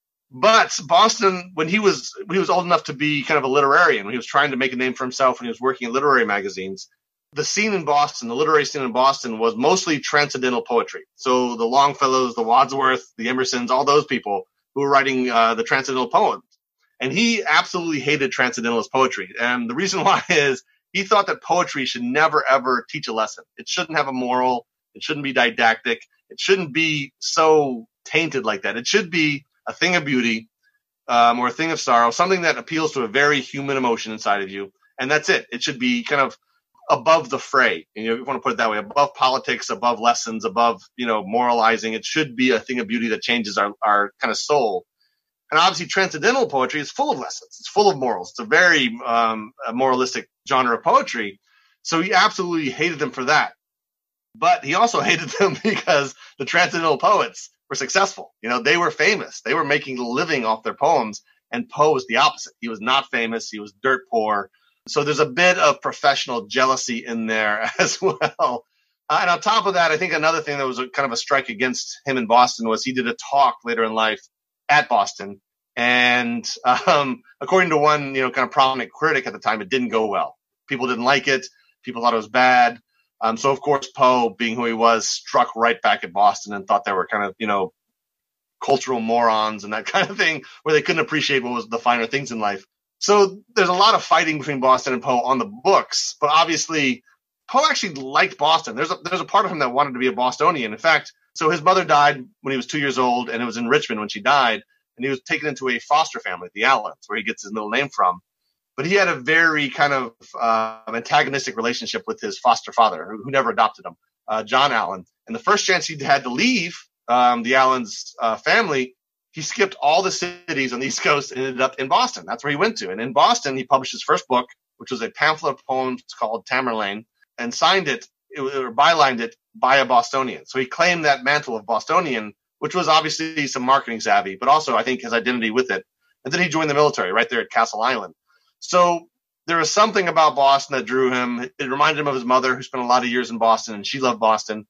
But Boston, when he was when he was old enough to be kind of a literarian, when he was trying to make a name for himself, when he was working in literary magazines, the scene in Boston, the literary scene in Boston, was mostly transcendental poetry. So the Longfellows, the Wadsworth, the Emersons, all those people who were writing uh, the transcendental poems. And he absolutely hated transcendentalist poetry. And the reason why is he thought that poetry should never, ever teach a lesson. It shouldn't have a moral. It shouldn't be didactic. It shouldn't be so tainted like that. It should be a thing of beauty, um, or a thing of sorrow, something that appeals to a very human emotion inside of you. And that's it. It should be kind of above the fray. You know, if you want to put it that way, above politics, above lessons, above, you know, moralizing. It should be a thing of beauty that changes our, our kind of soul. And obviously transcendental poetry is full of lessons. It's full of morals. It's a very um, a moralistic genre of poetry. So he absolutely hated them for that. But he also hated them because the transcendental poets were successful. You know, they were famous. They were making a living off their poems. And Poe was the opposite. He was not famous. He was dirt poor. So there's a bit of professional jealousy in there as well. Uh, and on top of that, I think another thing that was a, kind of a strike against him in Boston was he did a talk later in life at Boston. And um, according to one, you know, kind of prominent critic at the time, it didn't go well. People didn't like it. People thought it was bad. Um, so, of course, Poe, being who he was, struck right back at Boston and thought they were kind of, you know, cultural morons and that kind of thing, where they couldn't appreciate what was the finer things in life. So there's a lot of fighting between Boston and Poe on the books, but obviously Poe actually liked Boston. There's a, there's a part of him that wanted to be a Bostonian. In fact, so his mother died when he was two years old, and it was in Richmond when she died, and he was taken into a foster family, the Allans, where he gets his middle name from. But he had a very kind of uh, antagonistic relationship with his foster father, who, who never adopted him, uh, John Allan. And the first chance he had to leave um, the Allans' uh, family, he skipped all the cities on the East Coast and ended up in Boston. That's where he went to. And in Boston, he published his first book, which was a pamphlet of poems called Tamerlane, and signed it, it or bylined it, by a Bostonian. So he claimed that mantle of Bostonian, which was obviously some marketing savvy, but also I think his identity with it. And then he joined the military right there at Castle Island. So there was something about Boston that drew him. It reminded him of his mother, who spent a lot of years in Boston, and she loved Boston.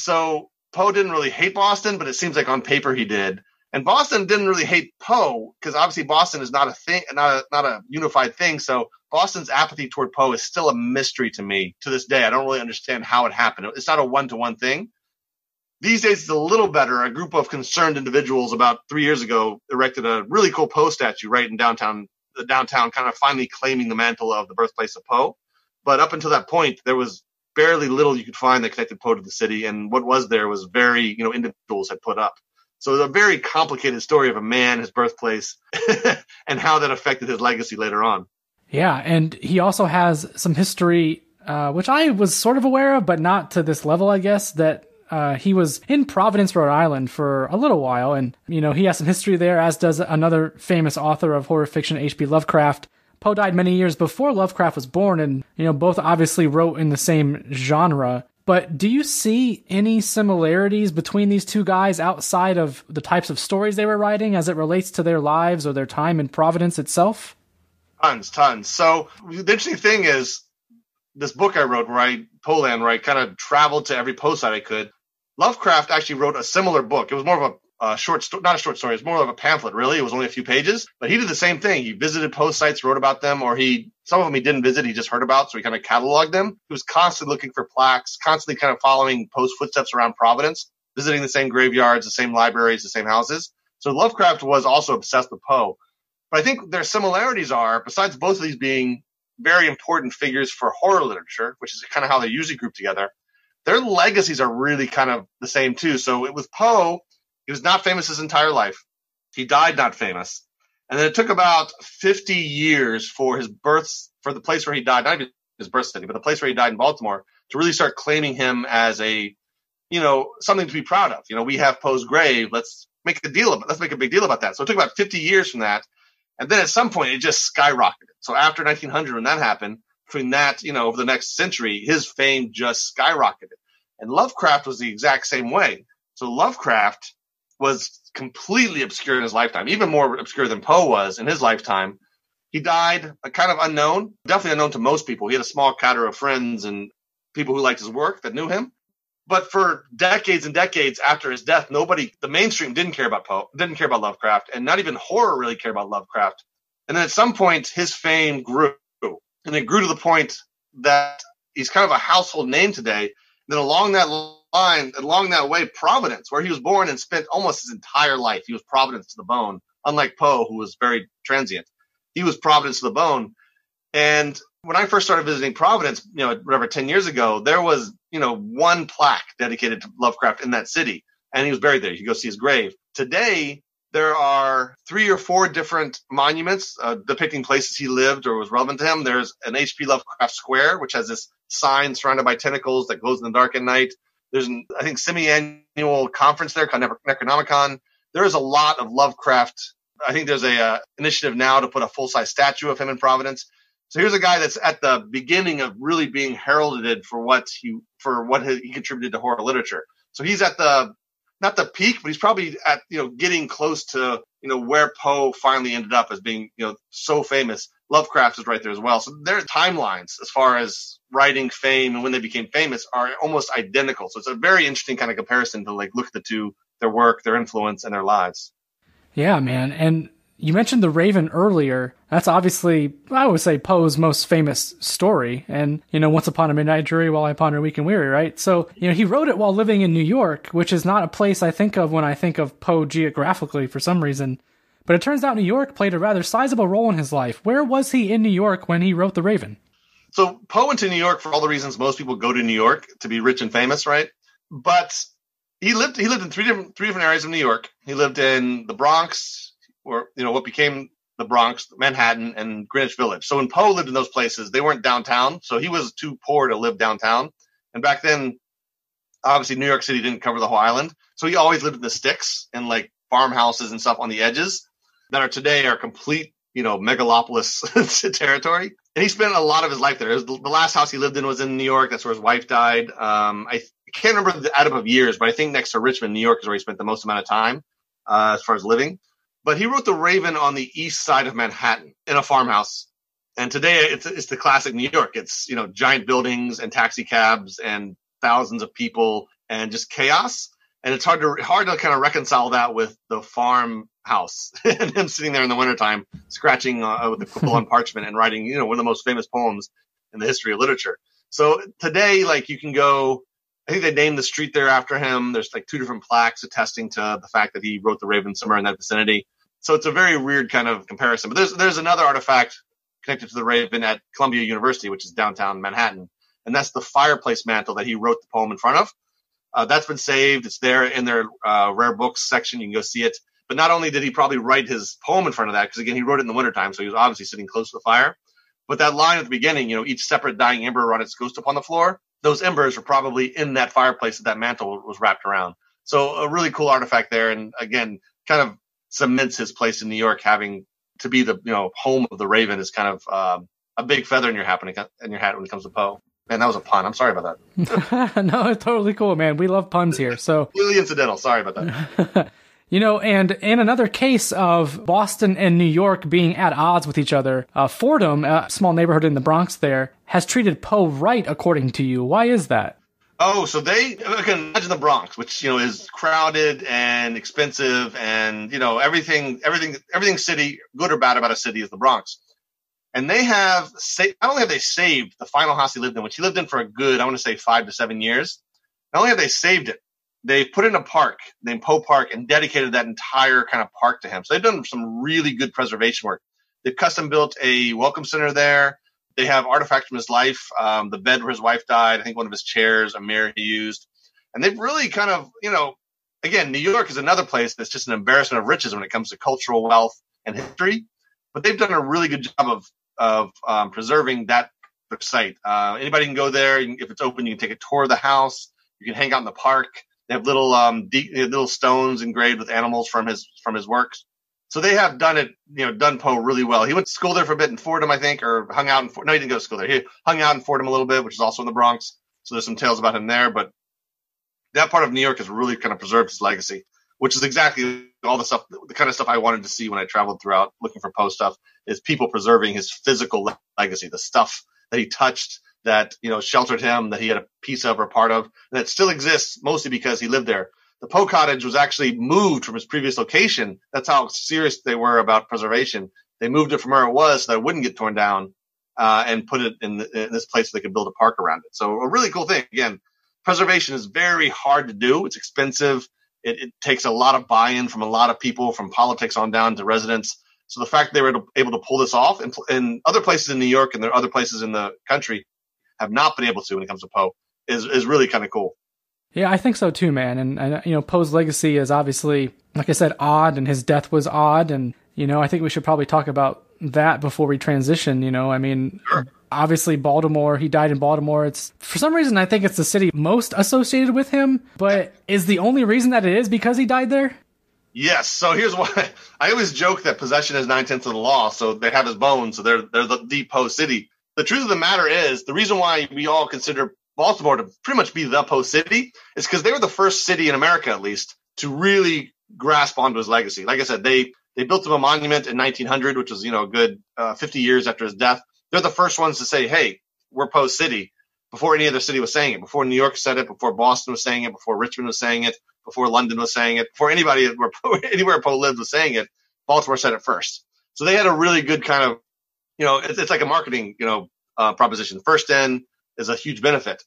So Poe didn't really hate Boston, but it seems like on paper he did. And Boston didn't really hate Poe, because obviously Boston is not a thing, not a not a unified thing. So Boston's apathy toward Poe is still a mystery to me to this day. I don't really understand how it happened. It's not a one-to-one thing. These days, it's a little better. A group of concerned individuals about three years ago erected a really cool Poe statue right in downtown, the downtown, kind of finally claiming the mantle of the birthplace of Poe. But up until that point, there was barely little you could find that connected Poe to the city, and what was there was very, you know, individuals had put up. So it's a very complicated story of a man, his birthplace, and how that affected his legacy later on. Yeah, and he also has some history, uh, which I was sort of aware of, but not to this level, I guess, that uh, he was in Providence, Rhode Island for a little while. And, you know, he has some history there, as does another famous author of horror fiction, H P Lovecraft. Poe died many years before Lovecraft was born, and, you know, both obviously wrote in the same genre. But do you see any similarities between these two guys outside of the types of stories they were writing as it relates to their lives or their time in Providence itself? Tons, tons. So the interesting thing is this book I wrote, where I, Poe-Land, where I kind of traveled to every Poe site I could. Lovecraft actually wrote a similar book. It was more of a uh, short story, not a short story. It was more of a pamphlet, really. It was only a few pages, but he did the same thing. He visited Poe sites, wrote about them, or he, some of them he didn't visit, he just heard about, so he kind of cataloged them. He was constantly looking for plaques, constantly kind of following Poe's footsteps around Providence, visiting the same graveyards, the same libraries, the same houses. So Lovecraft was also obsessed with Poe. But I think their similarities are, besides both of these being very important figures for horror literature, which is kind of how they're usually grouped together, their legacies are really kind of the same too. So with Poe, he was not famous his entire life. He died not famous. And then it took about fifty years for his birth, for the place where he died, not even his birth city, but the place where he died in Baltimore, to really start claiming him as a, you know, something to be proud of. You know, we have Poe's grave. Let's make a deal about, let's make a big deal about that. So it took about fifty years from that. And then at some point, it just skyrocketed. So after nineteen hundred, when that happened, between that, you know, over the next century, his fame just skyrocketed. And Lovecraft was the exact same way. So Lovecraft was completely obscure in his lifetime, even more obscure than Poe was in his lifetime. He died a kind of unknown, definitely unknown to most people. He had a small cadre of friends and people who liked his work that knew him. But for decades and decades after his death, nobody, the mainstream didn't care about Poe, didn't care about Lovecraft, and not even horror really cared about Lovecraft. And then at some point, his fame grew, and it grew to the point that he's kind of a household name today. And then along that line, along that way, Providence, where he was born and spent almost his entire life, he was Providence to the bone, unlike Poe, who was very transient. He was Providence to the bone. And when I first started visiting Providence, you know, whatever, ten years ago, there was, you know, one plaque dedicated to Lovecraft in that city, and he was buried there. You go see his grave. Today, there are three or four different monuments uh, depicting places he lived or was relevant to him. There's an H P Lovecraft Square, which has this sign surrounded by tentacles that glows in the dark at night. There's, an, I think, semi-annual conference there called Necronomicon. There is a lot of Lovecraft. I think there's a uh, initiative now to put a full-size statue of him in Providence. So here's a guy that's at the beginning of really being heralded for what he for what he contributed to horror literature. So he's at the not the peak, but he's probably at, you know, getting close to, you know, where Poe finally ended up as being, you know, so famous. Lovecraft is right there as well. So their timelines as far as writing fame and when they became famous are almost identical. So it's a very interesting kind of comparison to like look at the two, their work, their influence, and their lives. Yeah, man. And you mentioned The Raven earlier. That's obviously, I would say, Poe's most famous story. And, you know, Once Upon a Midnight Jury, While I Ponder Weak and Weary, right? So, you know, he wrote it while living in New York, which is not a place I think of when I think of Poe geographically for some reason. But it turns out New York played a rather sizable role in his life. Where was he in New York when he wrote The Raven? So Poe went to New York for all the reasons most people go to New York, to be rich and famous, right? But he lived he lived in three different three different areas of New York. He lived in the Bronx, or you know what became the Bronx, Manhattan, and Greenwich Village. So when Poe lived in those places, they weren't downtown, so he was too poor to live downtown. And back then, obviously, New York City didn't cover the whole island, so he always lived in the sticks and like farmhouses and stuff on the edges that are today are complete, you know, megalopolis territory. And he spent a lot of his life there. Was, the last house he lived in was in New York. That's where his wife died. Um, I, I can't remember the add up of years, but I think next to Richmond, New York is where he spent the most amount of time uh, as far as living. But he wrote The Raven on the east side of Manhattan in a farmhouse. And today it's it's the classic New York. It's, you know, giant buildings and taxi cabs and thousands of people and just chaos. And it's hard to hard to kind of reconcile that with the farmhouse and him sitting there in the wintertime scratching uh, with the quill on parchment and writing, you know, one of the most famous poems in the history of literature. So today, like, you can go, I think they named the street there after him. There's like two different plaques attesting to the fact that he wrote The Raven somewhere in that vicinity. So it's a very weird kind of comparison. But there's there's another artifact connected to The Raven at Columbia University, which is downtown Manhattan. And that's the fireplace mantle that he wrote the poem in front of. Uh, that's been saved. It's there in their uh, rare books section. You can go see it. But not only did he probably write his poem in front of that, because, again, he wrote it in the wintertime, so he was obviously sitting close to the fire. But that line at the beginning, you know, each separate dying ember on its ghost upon the floor, those embers were probably in that fireplace that that mantle was wrapped around. So a really cool artifact there. And, again, kind of cements his place in New York, having to be the, you know, home of the Raven is kind of uh, a big feather in your hat when it, in your hat when it comes to Poe. Man, that was a pun. I'm sorry about that. No, it's totally cool, man. We love puns here. So really incidental. Sorry about that. You know, and in another case of Boston and New York being at odds with each other, uh, Fordham, a small neighborhood in the Bronx there, has treated Poe right, according to you. Why is that? Oh, so they, I can imagine the Bronx, which, you know, is crowded and expensive and, you know, everything, everything, everything city, good or bad about a city is the Bronx. And they have, sa- not only have they saved the final house he lived in, which he lived in for a good, I want to say five to seven years. Not only have they saved it, they put in a park named Poe Park and dedicated that entire kind of park to him. So they've done some really good preservation work. They've custom built a welcome center there. They have artifacts from his life, um, the bed where his wife died, I think one of his chairs, a mirror he used. And they've really kind of, you know, again, New York is another place that's just an embarrassment of riches when it comes to cultural wealth and history. But they've done a really good job of of um, preserving that site. Uh, anybody can go there. You can, if it's open, you can take a tour of the house. You can hang out in the park. They have little um, de- little stones engraved with animals from his from his works. So they have done it, you know, done Poe really well. He went to school there for a bit in Fordham, I think, or hung out in Fordham. No, he didn't go to school there. He hung out in Fordham a little bit, which is also in the Bronx. So there's some tales about him there. But that part of New York has really kind of preserved his legacy, which is exactly all the stuff, the kind of stuff I wanted to see when I traveled throughout looking for Poe stuff, is people preserving his physical le- legacy, the stuff that he touched, that, you know, sheltered him, that he had a piece of or part of, and that still exists mostly because he lived there. The Poe cottage was actually moved from his previous location. That's how serious they were about preservation. They moved it from where it was so that it wouldn't get torn down, uh, and put it in, the, in this place so they could build a park around it. So a really cool thing. Again, preservation is very hard to do. It's expensive. It, it takes a lot of buy-in from a lot of people, from politics on down to residents. So the fact they were able to pull this off, and, and other places in New York and there are other places in the country have not been able to when it comes to Poe, is is really kind of cool. Yeah, I think so too, man. And, and you know, Poe's legacy is obviously, like I said, odd, and his death was odd. And, you know, I think we should probably talk about that before we transition. You know, I mean, sure. Obviously Baltimore, he died in Baltimore. It's, for some reason, I think it's the city most associated with him, but is the only reason that it is because he died there? Yes. So here's why. I always joke that possession is nine-tenths of the law. So they have his bones. So they're, they're the, the Poe city. The truth of the matter is, the reason why we all consider Baltimore to pretty much be the Poe city is because they were the first city in America, at least, to really grasp onto his legacy. Like I said, they, they built him a monument in nineteen hundred, which was, you know, a good uh, fifty years after his death. They're the first ones to say, hey, we're Poe city, before any other city was saying it, before New York said it, before Boston was saying it, before Richmond was saying it, before London was saying it, before anybody where Poe, anywhere Poe lived was saying it. Baltimore said it first. So they had a really good kind of, you know, it's, it's like a marketing, you know, uh, proposition. First in is a huge benefit.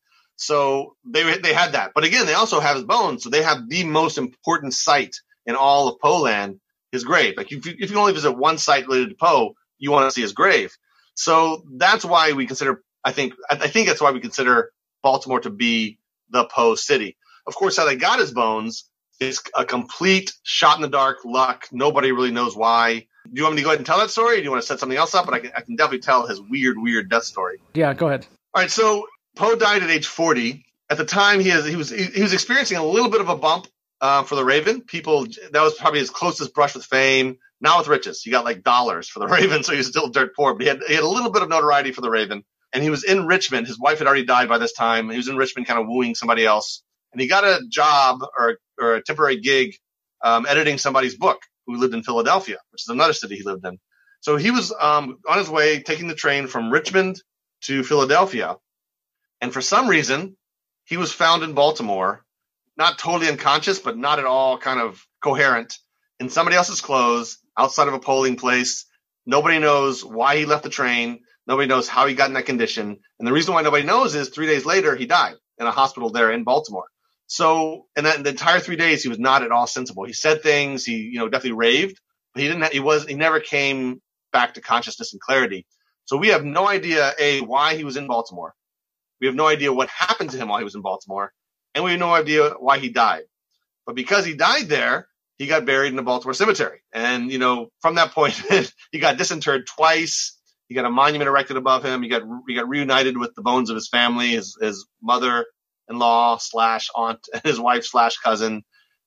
So they they had that. But again, they also have his bones. So they have the most important site in all of Poe-Land his grave. Like if you, if you can only visit one site related to Poe, you want to see his grave. So that's why we consider, I think, I think that's why we consider Baltimore to be the Poe city. Of course, how they got his bones is a complete shot in the dark luck. Nobody really knows why. Do you want me to go ahead and tell that story? Or do you want to set something else up? But I can, I can definitely tell his weird, weird death story. Yeah, go ahead. All right. So Poe died at age forty. At the time, he, has, he was he, he was experiencing a little bit of a bump uh, for the Raven. People, that was probably his closest brush with fame. Not with riches. He got like dollars for the Raven, so he was still dirt poor. But he had, he had a little bit of notoriety for the Raven. And he was in Richmond. His wife had already died by this time. He was in Richmond kind of wooing somebody else. And he got a job or, or a temporary gig um, editing somebody's book who lived in Philadelphia, which is another city he lived in. So he was um, on his way taking the train from Richmond to Philadelphia. And for some reason, he was found in Baltimore, not totally unconscious, but not at all kind of coherent, in somebody else's clothes outside of a polling place. Nobody knows why he left the train. Nobody knows how he got in that condition. And the reason why nobody knows is three days later, he died in a hospital there in Baltimore. So, and that the entire three days, he was not at all sensible. He said things, he, you know, definitely raved, but he didn't, he was, he never came back to consciousness and clarity. So we have no idea, A, why he was in Baltimore. We have no idea what happened to him while he was in Baltimore. And we have no idea why he died. But because he died there, he got buried in the Baltimore cemetery. And, you know, from that point, he got disinterred twice. He got a monument erected above him. He got, he got reunited with the bones of his family, his, his mother-in-law slash aunt and his wife slash cousin.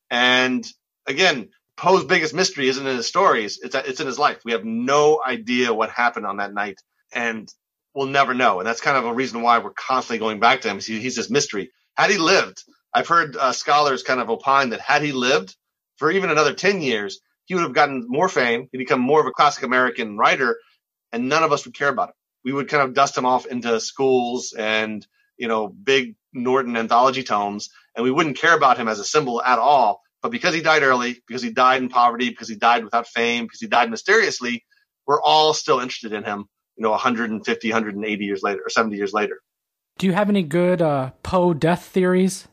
And again, Poe's biggest mystery isn't in his stories. It's, it's in his life. We have no idea what happened on that night, and we'll never know. And that's kind of a reason why we're constantly going back to him. He, he's this mystery. Had he lived, I've heard uh, scholars kind of opine that had he lived for even another ten years, he would have gotten more fame. He'd become more of a classic American writer, and none of us would care about him. We would kind of dust him off into schools and, you know, big Norton anthology tomes, and we wouldn't care about him as a symbol at all. But because he died early, because he died in poverty, because he died without fame, because he died mysteriously, we're all still interested in him, you know, one hundred fifty, one hundred eighty years later or seventy years later. Do you have any good uh, Poe death theories?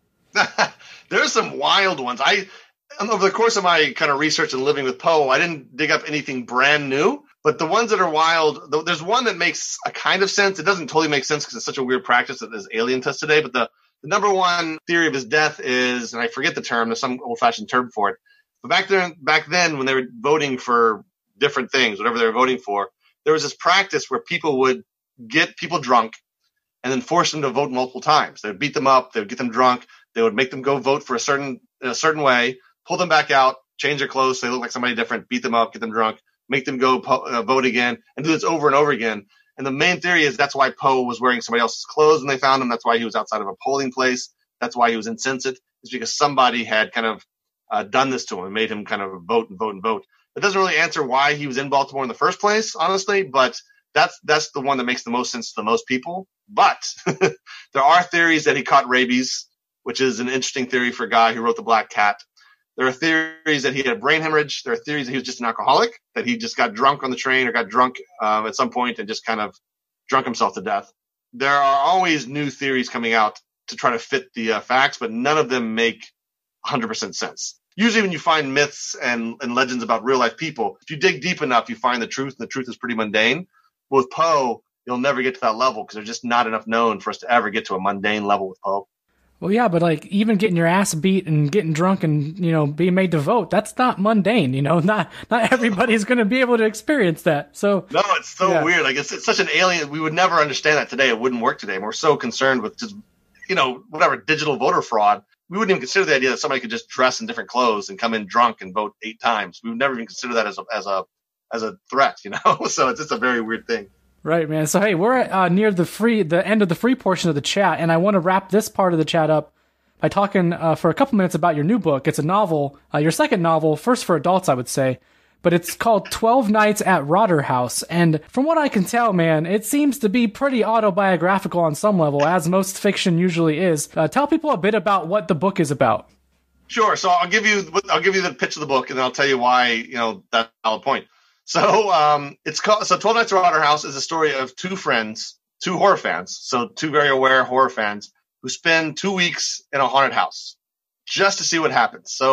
There's some wild ones. I, over the course of my kind of research and living with Poe, I didn't dig up anything brand new, but the ones that are wild, there's one that makes a kind of sense. It doesn't totally make sense because it's such a weird practice that is alien to us today. But the, the number one theory of his death is, and I forget the term, there's some old fashioned term for it. But back then, back then when they were voting for different things, whatever they were voting for, there was this practice where people would get people drunk and then force them to vote multiple times. They would beat them up. They would get them drunk. They would make them go vote for a certain, in a certain way, pull them back out, change their clothes so they look like somebody different, beat them up, get them drunk, make them go po- uh, vote again, and do this over and over again. And the main theory is that's why Poe was wearing somebody else's clothes when they found him. That's why he was outside of a polling place. That's why he was insensate. It's because somebody had kind of uh, done this to him and made him kind of vote and vote and vote. It doesn't really answer why he was in Baltimore in the first place, honestly, but that's that's the one that makes the most sense to the most people. But there are theories that he caught rabies, which is an interesting theory for a guy who wrote The Black Cat. There are theories that he had a brain hemorrhage. There are theories that he was just an alcoholic, that he just got drunk on the train or got drunk um, at some point and just kind of drunk himself to death. There are always new theories coming out to try to fit the uh, facts, but none of them make one hundred percent sense. Usually when you find myths and, and legends about real life people, if you dig deep enough, you find the truth, and the truth is pretty mundane. But with Poe, you'll never get to that level because there's just not enough known for us to ever get to a mundane level with Poe. Well, yeah, but like even getting your ass beat and getting drunk and, you know, being made to vote, that's not mundane, you know, not not everybody's going to be able to experience that. So no, it's so yeah. weird. Like it's, it's such an alien. We would never understand that today. It wouldn't work today. And we're so concerned with just, you know, whatever digital voter fraud. We wouldn't even consider the idea that somebody could just dress in different clothes and come in drunk and vote eight times. We would never even consider that as a, as a, as a threat, you know? So it's just a very weird thing. Right, man. So, hey, we're uh, near the free, the end of the free portion of the chat, and I want to wrap this part of the chat up by talking uh, for a couple minutes about your new book. It's a novel, uh, your second novel, first for adults, I would say, but it's called twelve Nights at Rotterhouse. And from what I can tell, man, it seems to be pretty autobiographical on some level, as most fiction usually is. Uh, tell people a bit about what the book is about. Sure. So I'll give you, I'll give you the pitch of the book, and then I'll tell you why, you know, that's a valid point. So um, it's called, so twelve Nights at Rotterhouse is a story of two friends, two horror fans, so two very aware horror fans, who spend two weeks in a haunted house just to see what happens. So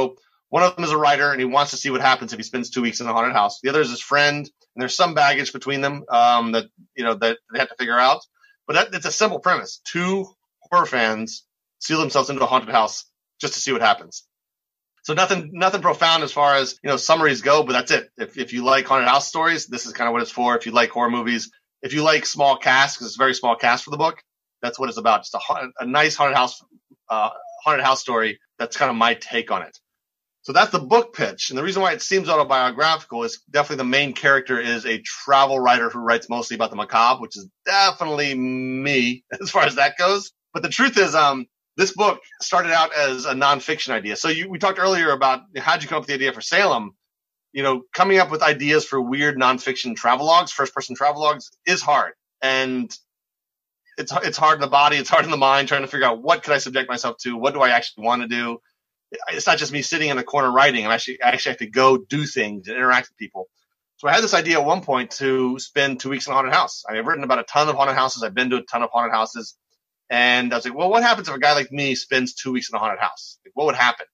One of them is a writer, and he wants to see what happens if he spends two weeks in a haunted house. The other is his friend, and there's some baggage between them um, that you know that they have to figure out. But that, it's a simple premise. Two horror fans seal themselves into a haunted house just to see what happens. So nothing nothing profound as far as you know summaries go, but that's it. If if you like haunted house stories, this is kind of what it's for. If you like horror movies, if you like small cast, because it's a very small cast for the book, that's what it's about. Just a, a nice haunted house uh, haunted house story. That's kind of my take on it. So that's the book pitch. And the reason why it seems autobiographical is definitely the main character is a travel writer who writes mostly about the macabre, which is definitely me as far as that goes. But the truth is, um, this book started out as a nonfiction idea. So you, we talked earlier about how'd you come up with the idea for Salem? You know, coming up with ideas for weird nonfiction travelogues, first-person travelogues, is hard. And it's it's hard in the body, it's hard in the mind, trying to figure out what could I subject myself to? What do I actually want to do? It's not just me sitting in a corner writing. I'm actually, I actually have to go do things and interact with people. So I had this idea at one point to spend two weeks in a haunted house. I mean, I've written about a ton of haunted houses. I've been to a ton of haunted houses. And I was like, well, what happens if a guy like me spends two weeks in a haunted house? Like, what would happen?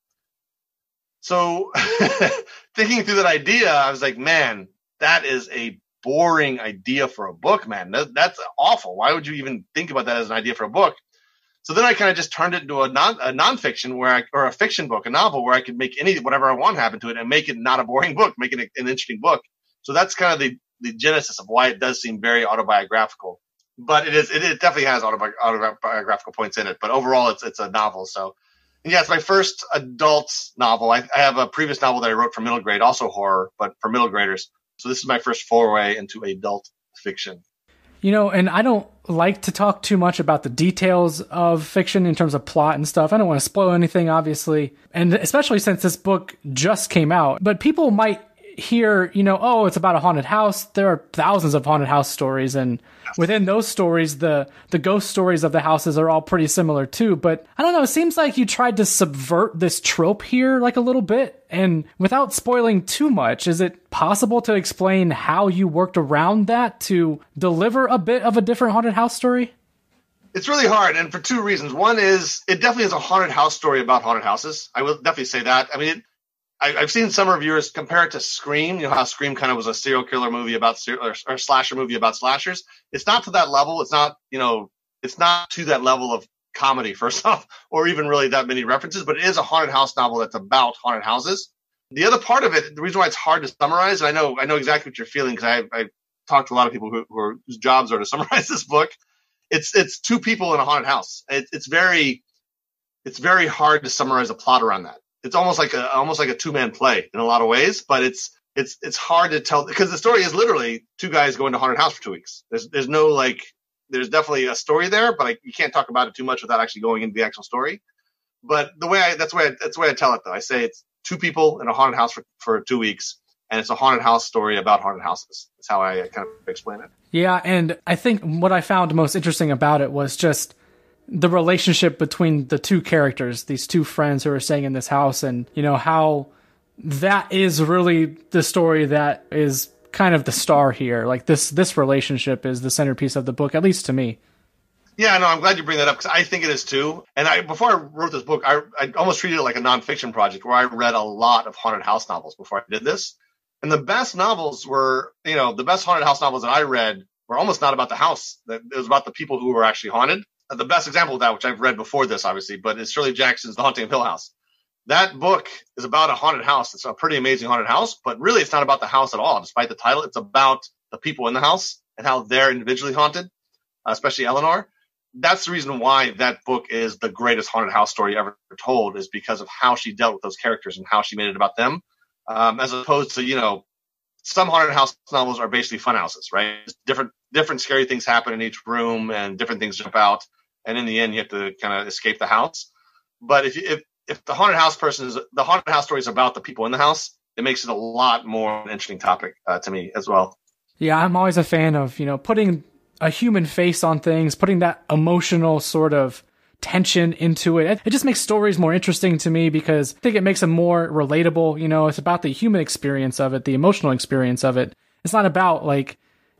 So thinking through that idea, I was like, man, that is a boring idea for a book, man. That, that's awful. Why would you even think about that as an idea for a book? So then I kind of just turned it into a non a nonfiction where I, or a fiction book, a novel where I could make any whatever I want happen to it and make it not a boring book, make it an interesting book. So that's kind of the, the genesis of why it does seem very autobiographical. But it is it, it definitely has autobi- autobiographical points in it. But overall, it's it's a novel. So and yeah, it's my first adult novel. I, I have a previous novel that I wrote for middle grade, also horror, but for middle graders. So this is my first foray into adult fiction. You know, and I don't like to talk too much about the details of fiction in terms of plot and stuff. I don't want to spoil anything, obviously. And especially since this book just came out. But people might hear, you know, oh, it's about a haunted house. There are thousands of haunted house stories. And within those stories, the, the ghost stories of the houses are all pretty similar too. But I don't know, it seems like you tried to subvert this trope here like a little bit. And without spoiling too much, is it possible to explain how you worked around that to deliver a bit of a different haunted house story? It's really hard, and for two reasons. One is it definitely is a haunted house story about haunted houses. I will definitely say that. I mean, it, I, I've seen some reviewers compare it to Scream. You know how Scream kind of was a serial killer movie about or, or slasher movie about slashers. It's not to that level. It's not, you know, it's not to that level of comedy, first off, or even really that many references. But it is a haunted house novel that's about haunted houses. The other part of it, the reason why it's hard to summarize, and I know I know exactly what you're feeling because I I talked to a lot of people who, who are, whose jobs are to summarize this book. It's it's two people in a haunted house. It, it's very it's very hard to summarize a plot around that. It's almost like a almost like a two man play in a lot of ways, but it's it's it's hard to tell because the story is literally two guys going to a haunted house for two weeks. There's there's no like there's definitely a story there, but I, you can't talk about it too much without actually going into the actual story. But the way I that's the way I, that's the way I tell it though. I say it's two people in a haunted house for, for two weeks, and it's a haunted house story about haunted houses. That's how I kind of explain it. Yeah, and I think what I found most interesting about it was just the relationship between the two characters, these two friends who are staying in this house, and, you know, how that is really the story that is kind of the star here. Like, this this relationship is the centerpiece of the book, at least to me. Yeah, no, I'm glad you bring that up because I think it is too. And I, before I wrote this book, I, I almost treated it like a nonfiction project where I read a lot of haunted house novels before I did this. And the best novels were, you know, the best haunted house novels that I read were almost not about the house. It was about the people who were actually haunted. The best example of that, which I've read before this, obviously, but is Shirley Jackson's The Haunting of Hill House. That book is about a haunted house. It's a pretty amazing haunted house, but really it's not about the house at all. Despite the title, it's about the people in the house and how they're individually haunted, especially Eleanor. That's the reason why that book is the greatest haunted house story ever told, is because of how she dealt with those characters and how she made it about them. Um, as opposed to, you know, some haunted house novels are basically fun houses, right? Different, different scary things happen in each room and different things jump out. And in the end, you have to kind of escape the house. But if, you, if, if the haunted house person is, the haunted house story is about the people in the house, it makes it a lot more an interesting topic uh, to me as well. Yeah, I'm always a fan of, you know, putting a human face on things, putting that emotional sort of tension into it. It just makes stories more interesting to me because I think it makes them more relatable. You know, it's about the human experience of it, the emotional experience of it. It's not about like,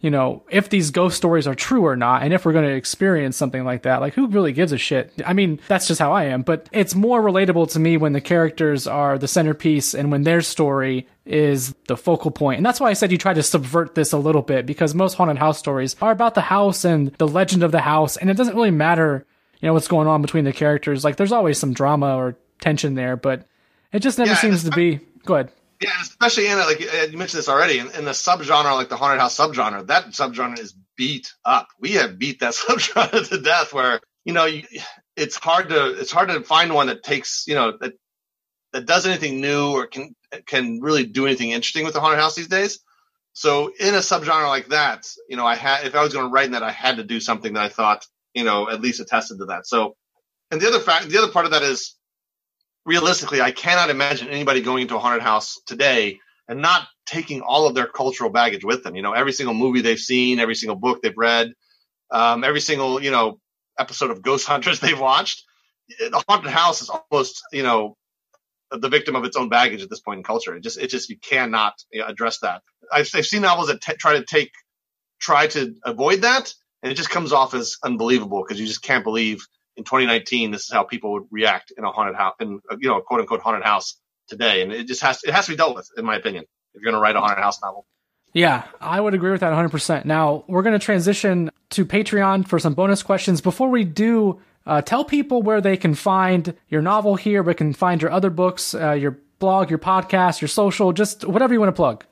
you know, if these ghost stories are true or not, and if we're going to experience something like that. Like, who really gives a shit? I mean, that's just how I am, but it's more relatable to me when the characters are the centerpiece and when their story is the focal point. And that's why I said you try to subvert this a little bit, because most haunted house stories are about the house and the legend of the house, and it doesn't really matter, you know, what's going on between the characters. Like, there's always some drama or tension there, but it just never yeah, seems to be. Go ahead. Yeah, especially in it, like you mentioned this already, in, in the subgenre, like the haunted house subgenre, that subgenre is beat up. We have beat that subgenre to death. Where you know, you, it's hard to it's hard to find one that takes you know that that does anything new or can can really do anything interesting with the haunted house these days. So in a subgenre like that, you know, I had if I was going to write in that, I had to do something that I thought you know at least attested to that. So, and the other fact, the other part of that is, realistically, I cannot imagine anybody going into a haunted house today and not taking all of their cultural baggage with them. You know, every single movie they've seen, every single book they've read, um, every single, you know, episode of Ghost Hunters they've watched. The haunted house is almost, you know, the victim of its own baggage at this point in culture. It just, it just, you cannot you know, address that. I've, I've seen novels that t- try to take, try to avoid that, and it just comes off as unbelievable because you just can't believe in twenty nineteen, this is how people would react in a haunted house, in you know, a quote unquote haunted house today. And it just has, it has to be dealt with, in my opinion, if you're going to write a haunted house novel. Yeah, I would agree with that one hundred percent. Now, we're going to transition to Patreon for some bonus questions. Before we do, uh, tell people where they can find your novel here, where they can find your other books, uh, your blog, your podcast, your social, just whatever you want to plug.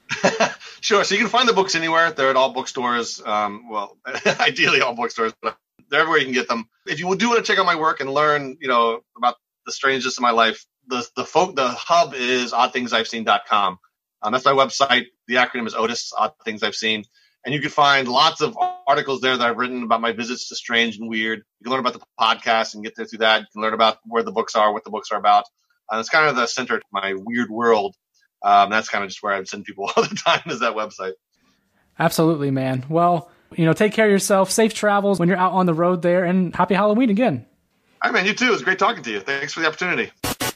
Sure. So you can find the books anywhere. They're at all bookstores. Um, well, ideally all bookstores, but they're everywhere you can get them. If you do want to check out my work and learn, you know, about the strangeness of my life, the the folk, the hub is odd things I've seen dot com. Um, that's my website. The acronym is O T I S, Odd Things I've Seen. And you can find lots of articles there that I've written about my visits to strange and weird. You can learn about the podcast and get there through that. You can learn about where the books are, what the books are about. And it's kind of the center of my weird world. Um, that's kind of just where I send people all the time, is that website. Absolutely, man. Well, you know, take care of yourself. Safe travels when you're out on the road there, and happy Halloween again. All right, man. You too. It was great talking to you. Thanks for the opportunity.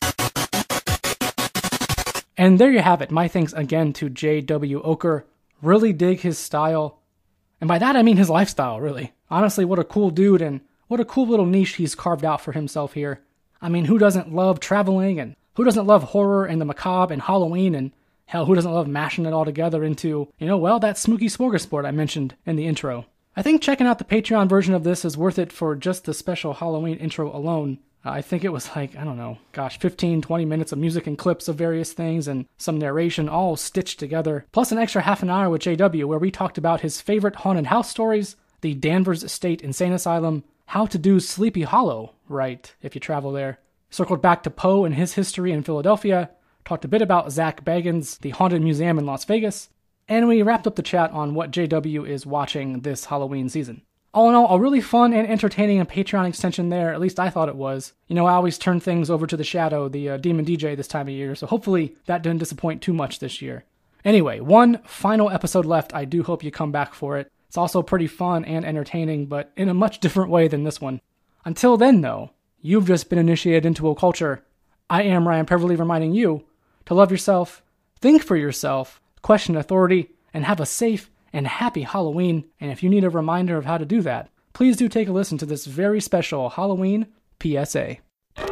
And there you have it. My thanks again to J W. Ocker. Really dig his style. And by that, I mean his lifestyle, really. Honestly, what a cool dude, and what a cool little niche he's carved out for himself here. I mean, who doesn't love traveling, and who doesn't love horror and the macabre and Halloween, and hell, who doesn't love mashing it all together into, you know, well, that smoky smorgasbord I mentioned in the intro. I think checking out the Patreon version of this is worth it for just the special Halloween intro alone. Uh, I think it was like, I don't know, gosh, fifteen, twenty minutes of music and clips of various things and some narration all stitched together, plus an extra half an hour with J W where we talked about his favorite haunted house stories, the Danvers Estate Insane Asylum, how to do Sleepy Hollow right if you travel there, circled back to Poe and his history in Philadelphia, talked a bit about Zach Bagans' The Haunted Museum in Las Vegas, and we wrapped up the chat on what J W is watching this Halloween season. All in all, a really fun and entertaining Patreon extension there, at least I thought it was. You know, I always turn things over to the Shadow, the uh, Demon D J this time of year, so hopefully that didn't disappoint too much this year. Anyway, one final episode left. I do hope you come back for it. It's also pretty fun and entertaining, but in a much different way than this one. Until then, though, you've just been initiated into OCCULTURE. I am Ryan Peverly reminding you to love yourself, think for yourself, question authority, and have a safe and happy Halloween. And if you need a reminder of how to do that, please do take a listen to this very special Halloween P S A. During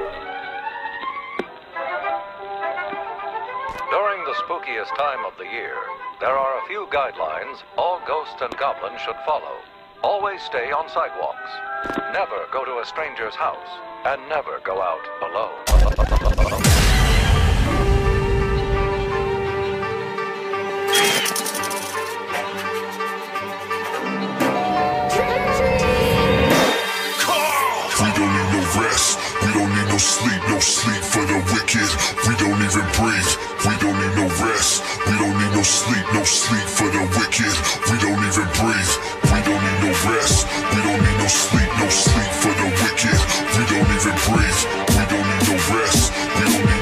the spookiest time of the year, there are a few guidelines all ghosts and goblins should follow. Always stay on sidewalks. Never go to a stranger's house. And never go out alone. We don't need no rest, we don't need no sleep, no sleep for the wicked. We don't even breathe, we don't need no rest, we don't need no sleep, no sleep for the wicked. We don't even breathe, we don't need no rest, we don't need no sleep, no sleep for the wicked. We don't even breathe, we don't need no rest, we don't need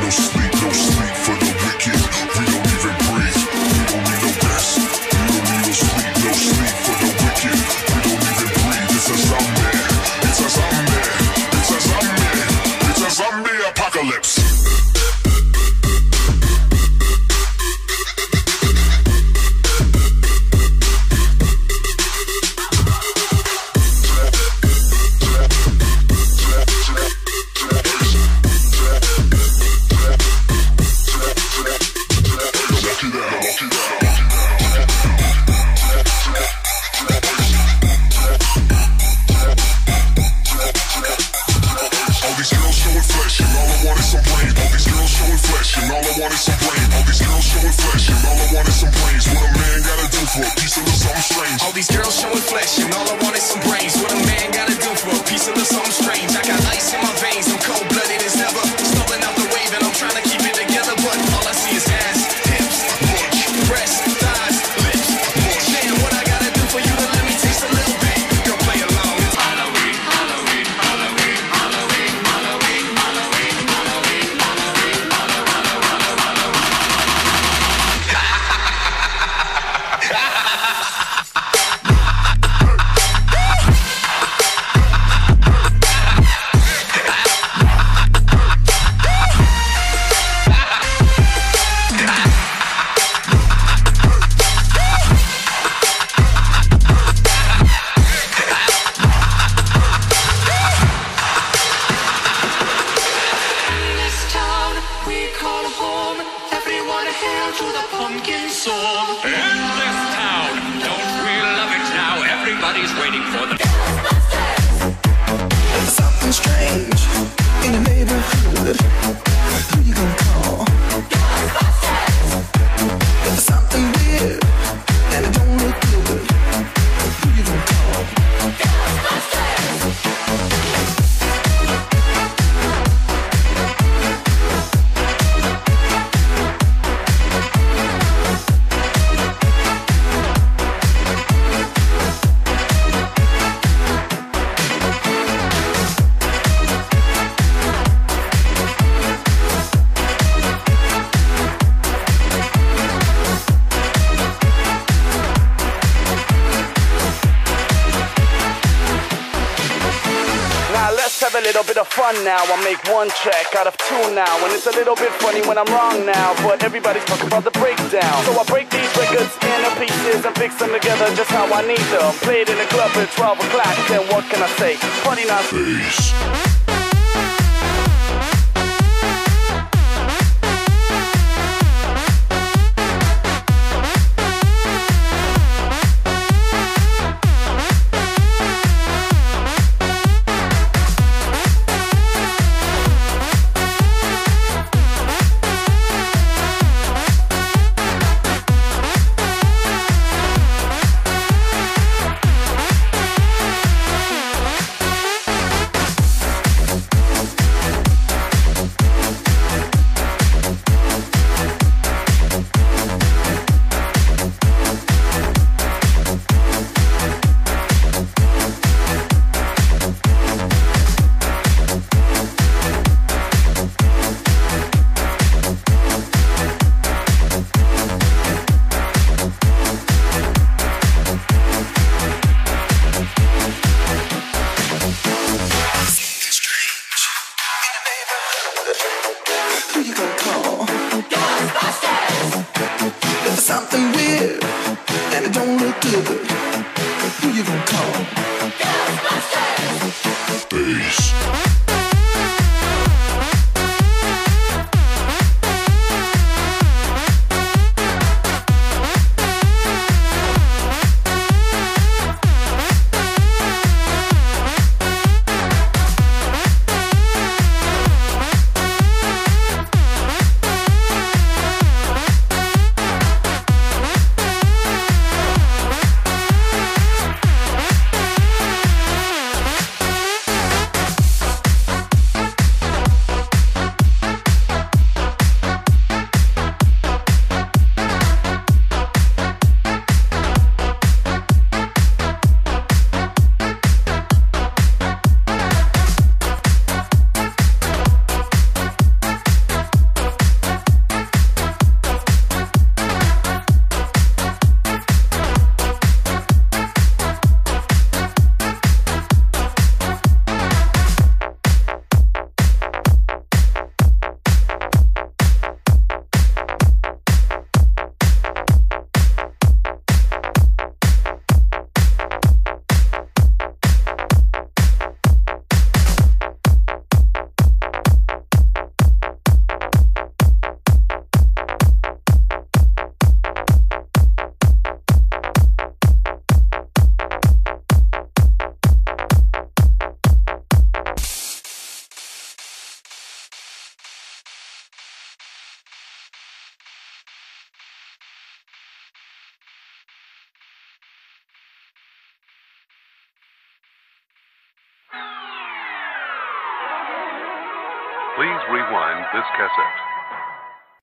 All these girls showing flesh and all I want is some brains. What a man gotta do for a piece of the something strange. I got ice in my veins, I'm cold-blooded as ever. Stumbling out the wave and I'm trying to keep it together, but all I see is ass, hips, breasts, thighs, lips. Damn, what I gotta do for you to let me taste a little bit? Girl, play along. It's Halloween, Halloween, Halloween, Halloween, Halloween, Halloween, Halloween, Halloween, Halloween, a little bit of fun now. I make one check out of two now, and it's a little bit funny when I'm wrong now, but everybody's talking about the breakdown. So I break these records into pieces and fix them together just how I need them. Play it in the club at twelve o'clock, then what can I say? Party now. Peace. Please rewind this cassette.